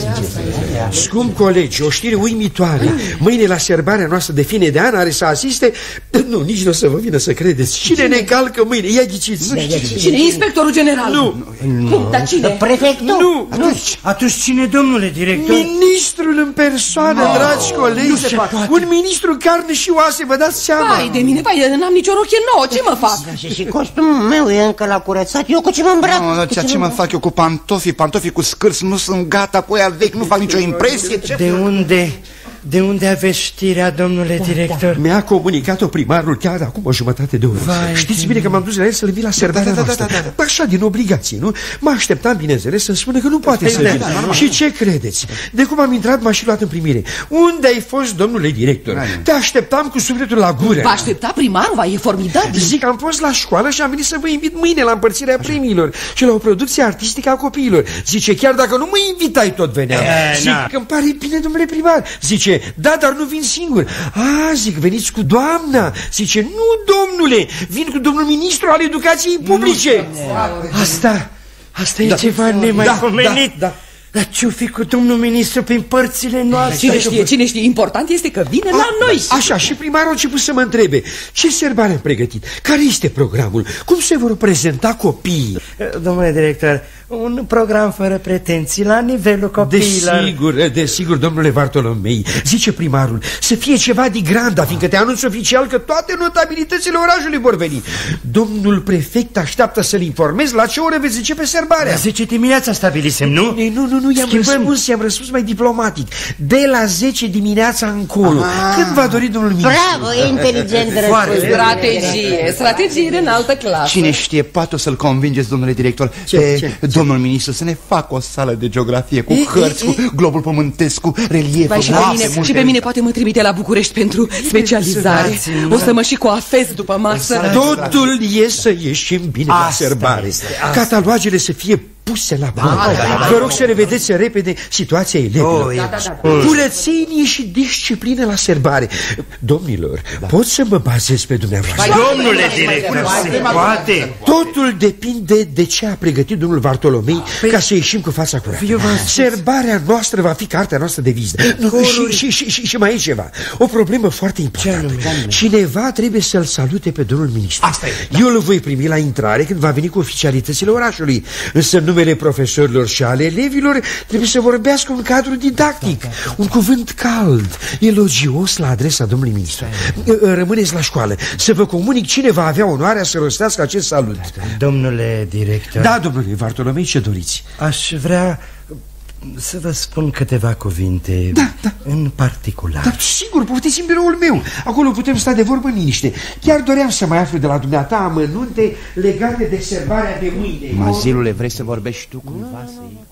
Scump colegi, o știre uimitoare. Mâine la serbarea noastră de fine de an are să asiste... Nu, nici nu o să vă vină să credeți. Cine ne calcă mâine? Ia ghiciți. Cine? Inspectorul general? Nu. Dar cine? Prefectul? Nu. Atunci cine, domnule director? Ministrul în persoană, dragi colegi. Un ministru carne și oase, vă dați seama. Vai de mine, n-am nicio rochie nouă, ce mă fac? Și costumul meu e încă la curățat. Eu cu ce mă îmbrac? Ce mă fac eu cu pantofii cu scârți? Nu sunt gata cu ea vechi, nu fac nicio impresie. De unde aveți știrea, domnule director? Mi-a comunicat-o primarul chiar acum o jumătate de oră. Știți bine că m-am dus la el să-l vin la serbarea noastră. Așa, din obligație, nu? Mă așteptam, bineînțeles, să-mi spună că nu poate să vină. Și ce credeți? De cum am intrat, m-a și luat în primire. Unde ai fost, domnule director? Te așteptam cu sufletul la gură. Va aștepta primarul, e formidabil. Zic, am fost la școală și am venit să vă invit mâine la împărțirea premiilor și la o producție artistică a copiilor. Zice, chiar dacă nu mă invitai, tot veneam. Zic, că îmi pare bine, domnule primar. Zice, da, dar nu vin singur. Zic, veniți cu doamna. Zice, nu, domnule, vin cu domnul ministru al educației publice. Asta e ceva nemaipomenit. Dar ce-o fi cu domnul ministru prin părțile noastre? Cine știe, important este că vine la noi. Așa, și primarul a început să mă întrebe: ce serbare am pregătit? Care este programul? Cum se vor prezenta copiii? Domnule director, un program fără pretenții, la nivelul copiilor. Desigur, domnule Vartolomei. Zice primarul, să fie ceva de granda, fiindcă te anunț oficial că toate notabilitățile orașului vor veni. Domnul prefect așteaptă să-l informez la ce oră veți începe serbarea. 10 dimineața stabilisem, nu? Nu, i-am răspuns mai diplomatic. De la 10 dimineața încolo. Când va dori domnul ministru? Bravo, inteligent răspuns. Strategie de înaltă clasă. Cine știe, poate o să-l convingeți, domnule director, domnul ministru să ne facă o sală de geografie cu hărți, cu globul pământesc, cu relief. Și pe mine poate mă trimite la București pentru specializare. O să mă și coafez după masă. Totul e să ieșim bine la serbare. Catalogele să fie puse la punct. Vă rog să revedeți repede situația elevilor. Curățenie și disciplină la serbare. Domnilor, pot să mă bazez pe dumneavoastră? Domnule director, se poate. Totul depinde de ce a pregătit domnul Vartolomei ca să ieșim cu fața curată. Serbarea noastră va fi cartea noastră de vizită. Și mai e ceva. O problemă foarte importantă. Cineva trebuie să-l salute pe domnul ministru. Eu îl voi primi la intrare când va veni cu oficialitățile orașului. Însă numele profesorilor și ale elevilor trebuie să vorbească un cadru didactic, un cuvânt cald, elogios la adresa domnului ministru. Rămâneți la școală să vă comunic cine va avea onoarea să rostească acest salut. Domnule director. Da, domnule Vartolomei, ce doriți? Aș vrea Să vă spun câteva cuvinte. Da. În particular. Dar sigur, poftiți în biroul meu. Acolo putem sta de vorbă în liniște. Chiar doream să mai aflu de la dumneata amănunte legate de serbarea de mâine. Mazilule, vrei să vorbești tu cuiva?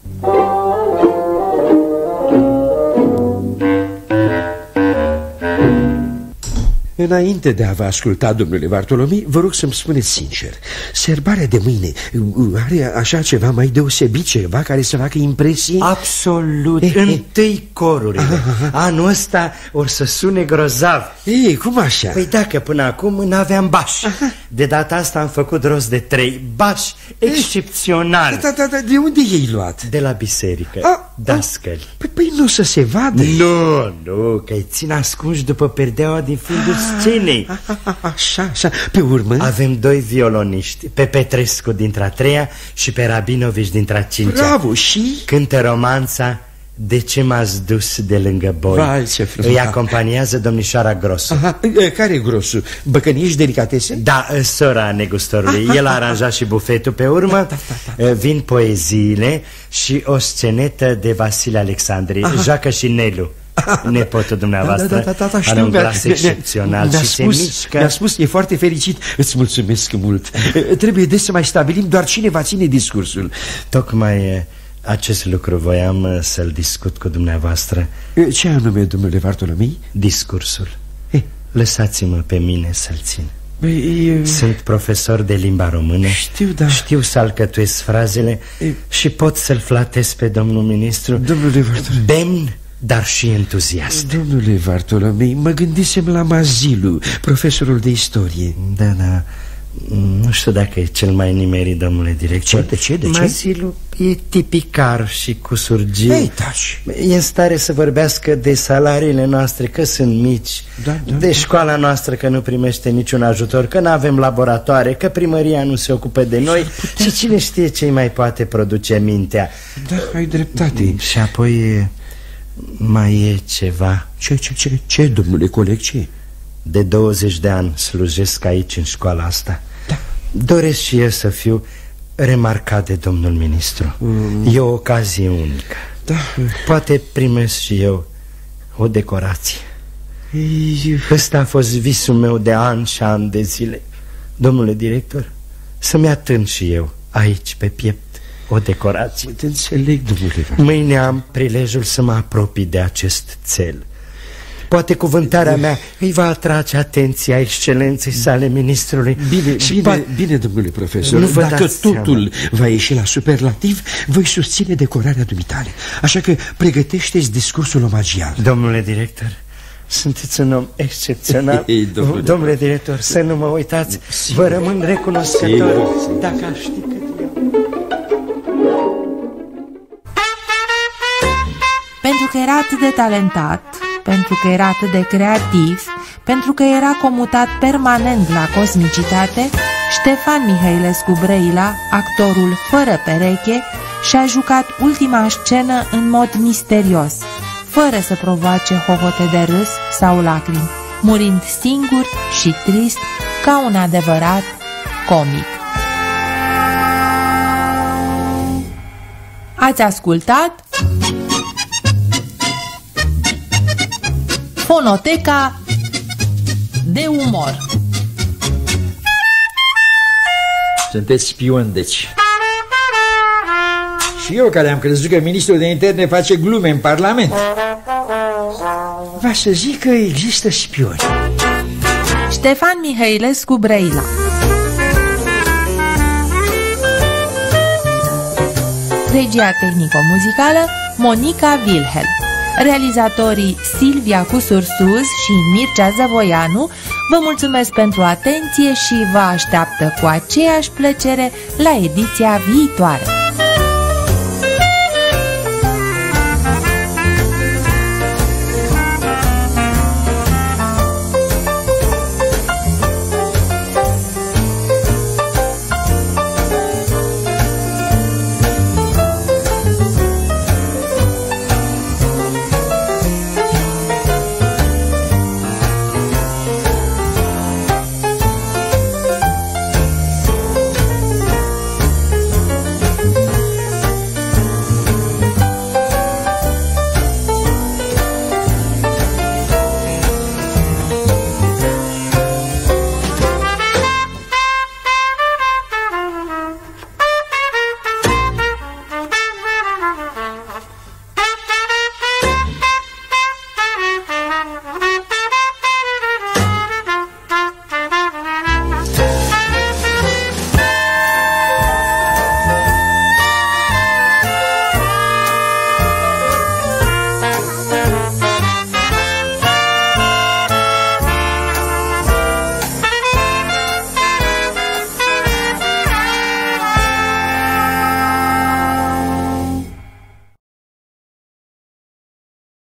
Înainte de a vă asculta, domnule Bartolomei, vă rog să-mi spuneți sincer, serbarea de mâine are așa ceva mai deosebit, ceva care să facă impresie? Absolut, întâi corurile. Anul ăsta or să sune grozav. Ei, cum așa? Păi dacă până acum n-aveam baș. De data asta am făcut rost de 3 bași excepțional. Da, de unde i-ai luat? De la biserică, dascăli. Păi nu să se vadă. Nu, că-i țin ascunși după perdeaua din fundul scenei. Așa, pe urmă? Avem 2 violoniști, pe Petrescu dintre-a 3-a și pe Rabinovici dintre-a 5-a. Bravo, și? Cântă romanța De ce m-ați dus de lângă boi. Vai, ce frumos. Îi acompaniază domnișoara Grosu. Care e Grosu? Băcăniești delicatese? Da, sora negustorului. El a aranjat și bufetul pe urmă. Vin poeziile și o scenetă de Vasile Alexandri. Joacă și Nelu, nepotul dumneavoastră. Are un glas excepțional și se mișcă. Mi-a spus, e foarte fericit. Îți mulțumesc mult. Trebuie des să mai stabilim doar cine va ține discursul. Tocmai acest lucru voiam să-l discut cu dumneavoastră. Ce anume, domnule Bartolomei? Discursul. Lăsați-mă pe mine să-l țin. Sunt profesor de limba română. Știu să alcătuiesc frazele și pot să-l flatez pe domnul ministru. Domnule Bartolomei, demn, dar și entuziast. Domnule Bartolomei, mă gândisem la Mazilu, profesorul de istorie. Da, nu știu dacă e cel mai nimerit, domnule director. De ce? Mazilu e tipicar și cu surgii. Ei, taci. E în stare să vorbească de salariile noastre, că sunt mici, de școala noastră, că nu primește niciun ajutor, că nu avem laboratoare, că primăria nu se ocupă de noi. Și cine știe ce mai poate produce mintea. Da, ai dreptate. Și apoi mai e ceva. Ce, domnule coleg, ce? De 20 de ani slujesc aici, în școala asta. Doresc și eu să fiu remarcat de domnul ministru. E o ocazie unică. Poate primesc și eu o decorație. Ăsta a fost visul meu de ani și ani de zile, domnule director, să-mi atând și eu aici pe piept o decorație. Te înțeleg, domnule. Mâine am prilejul să mă apropii de acest cel. Poate cuvântarea mea îi va atrage atenția excelenței sale ministrului. Bine, domnule profesor. Dacă totul va ieși la superlativ, voi susține decorarea dumitale. Așa că pregătește-ți discursul omagial. Domnule director, sunteți un om excepțional. Domnule director, să nu mă uitați. Vă rămân recunoscător. Dacă aș ști cât eu. Pentru că era atât de talentat, pentru că era atât de creativ, pentru că era comutat permanent la cosmicitate, Ștefan Mihailescu Brăila, actorul fără pereche, și-a jucat ultima scenă în mod misterios, fără să provoace hohote de râs sau lacrimi, murind singur și trist ca un adevărat comic. Ați ascultat Fonoteca de umor. Sunteți spion, deci. Și eu care am crezut că ministrul de interne face glume în parlament. Va să zic că există spioni. Ștefan Mihailescu Brăila. Regia tehnico-muzicală Monica Wilhelm. Realizatorii Silvia Cusursuz și Mircea Zăvoianu vă mulțumesc pentru atenție și vă așteaptă cu aceeași plăcere la ediția viitoare.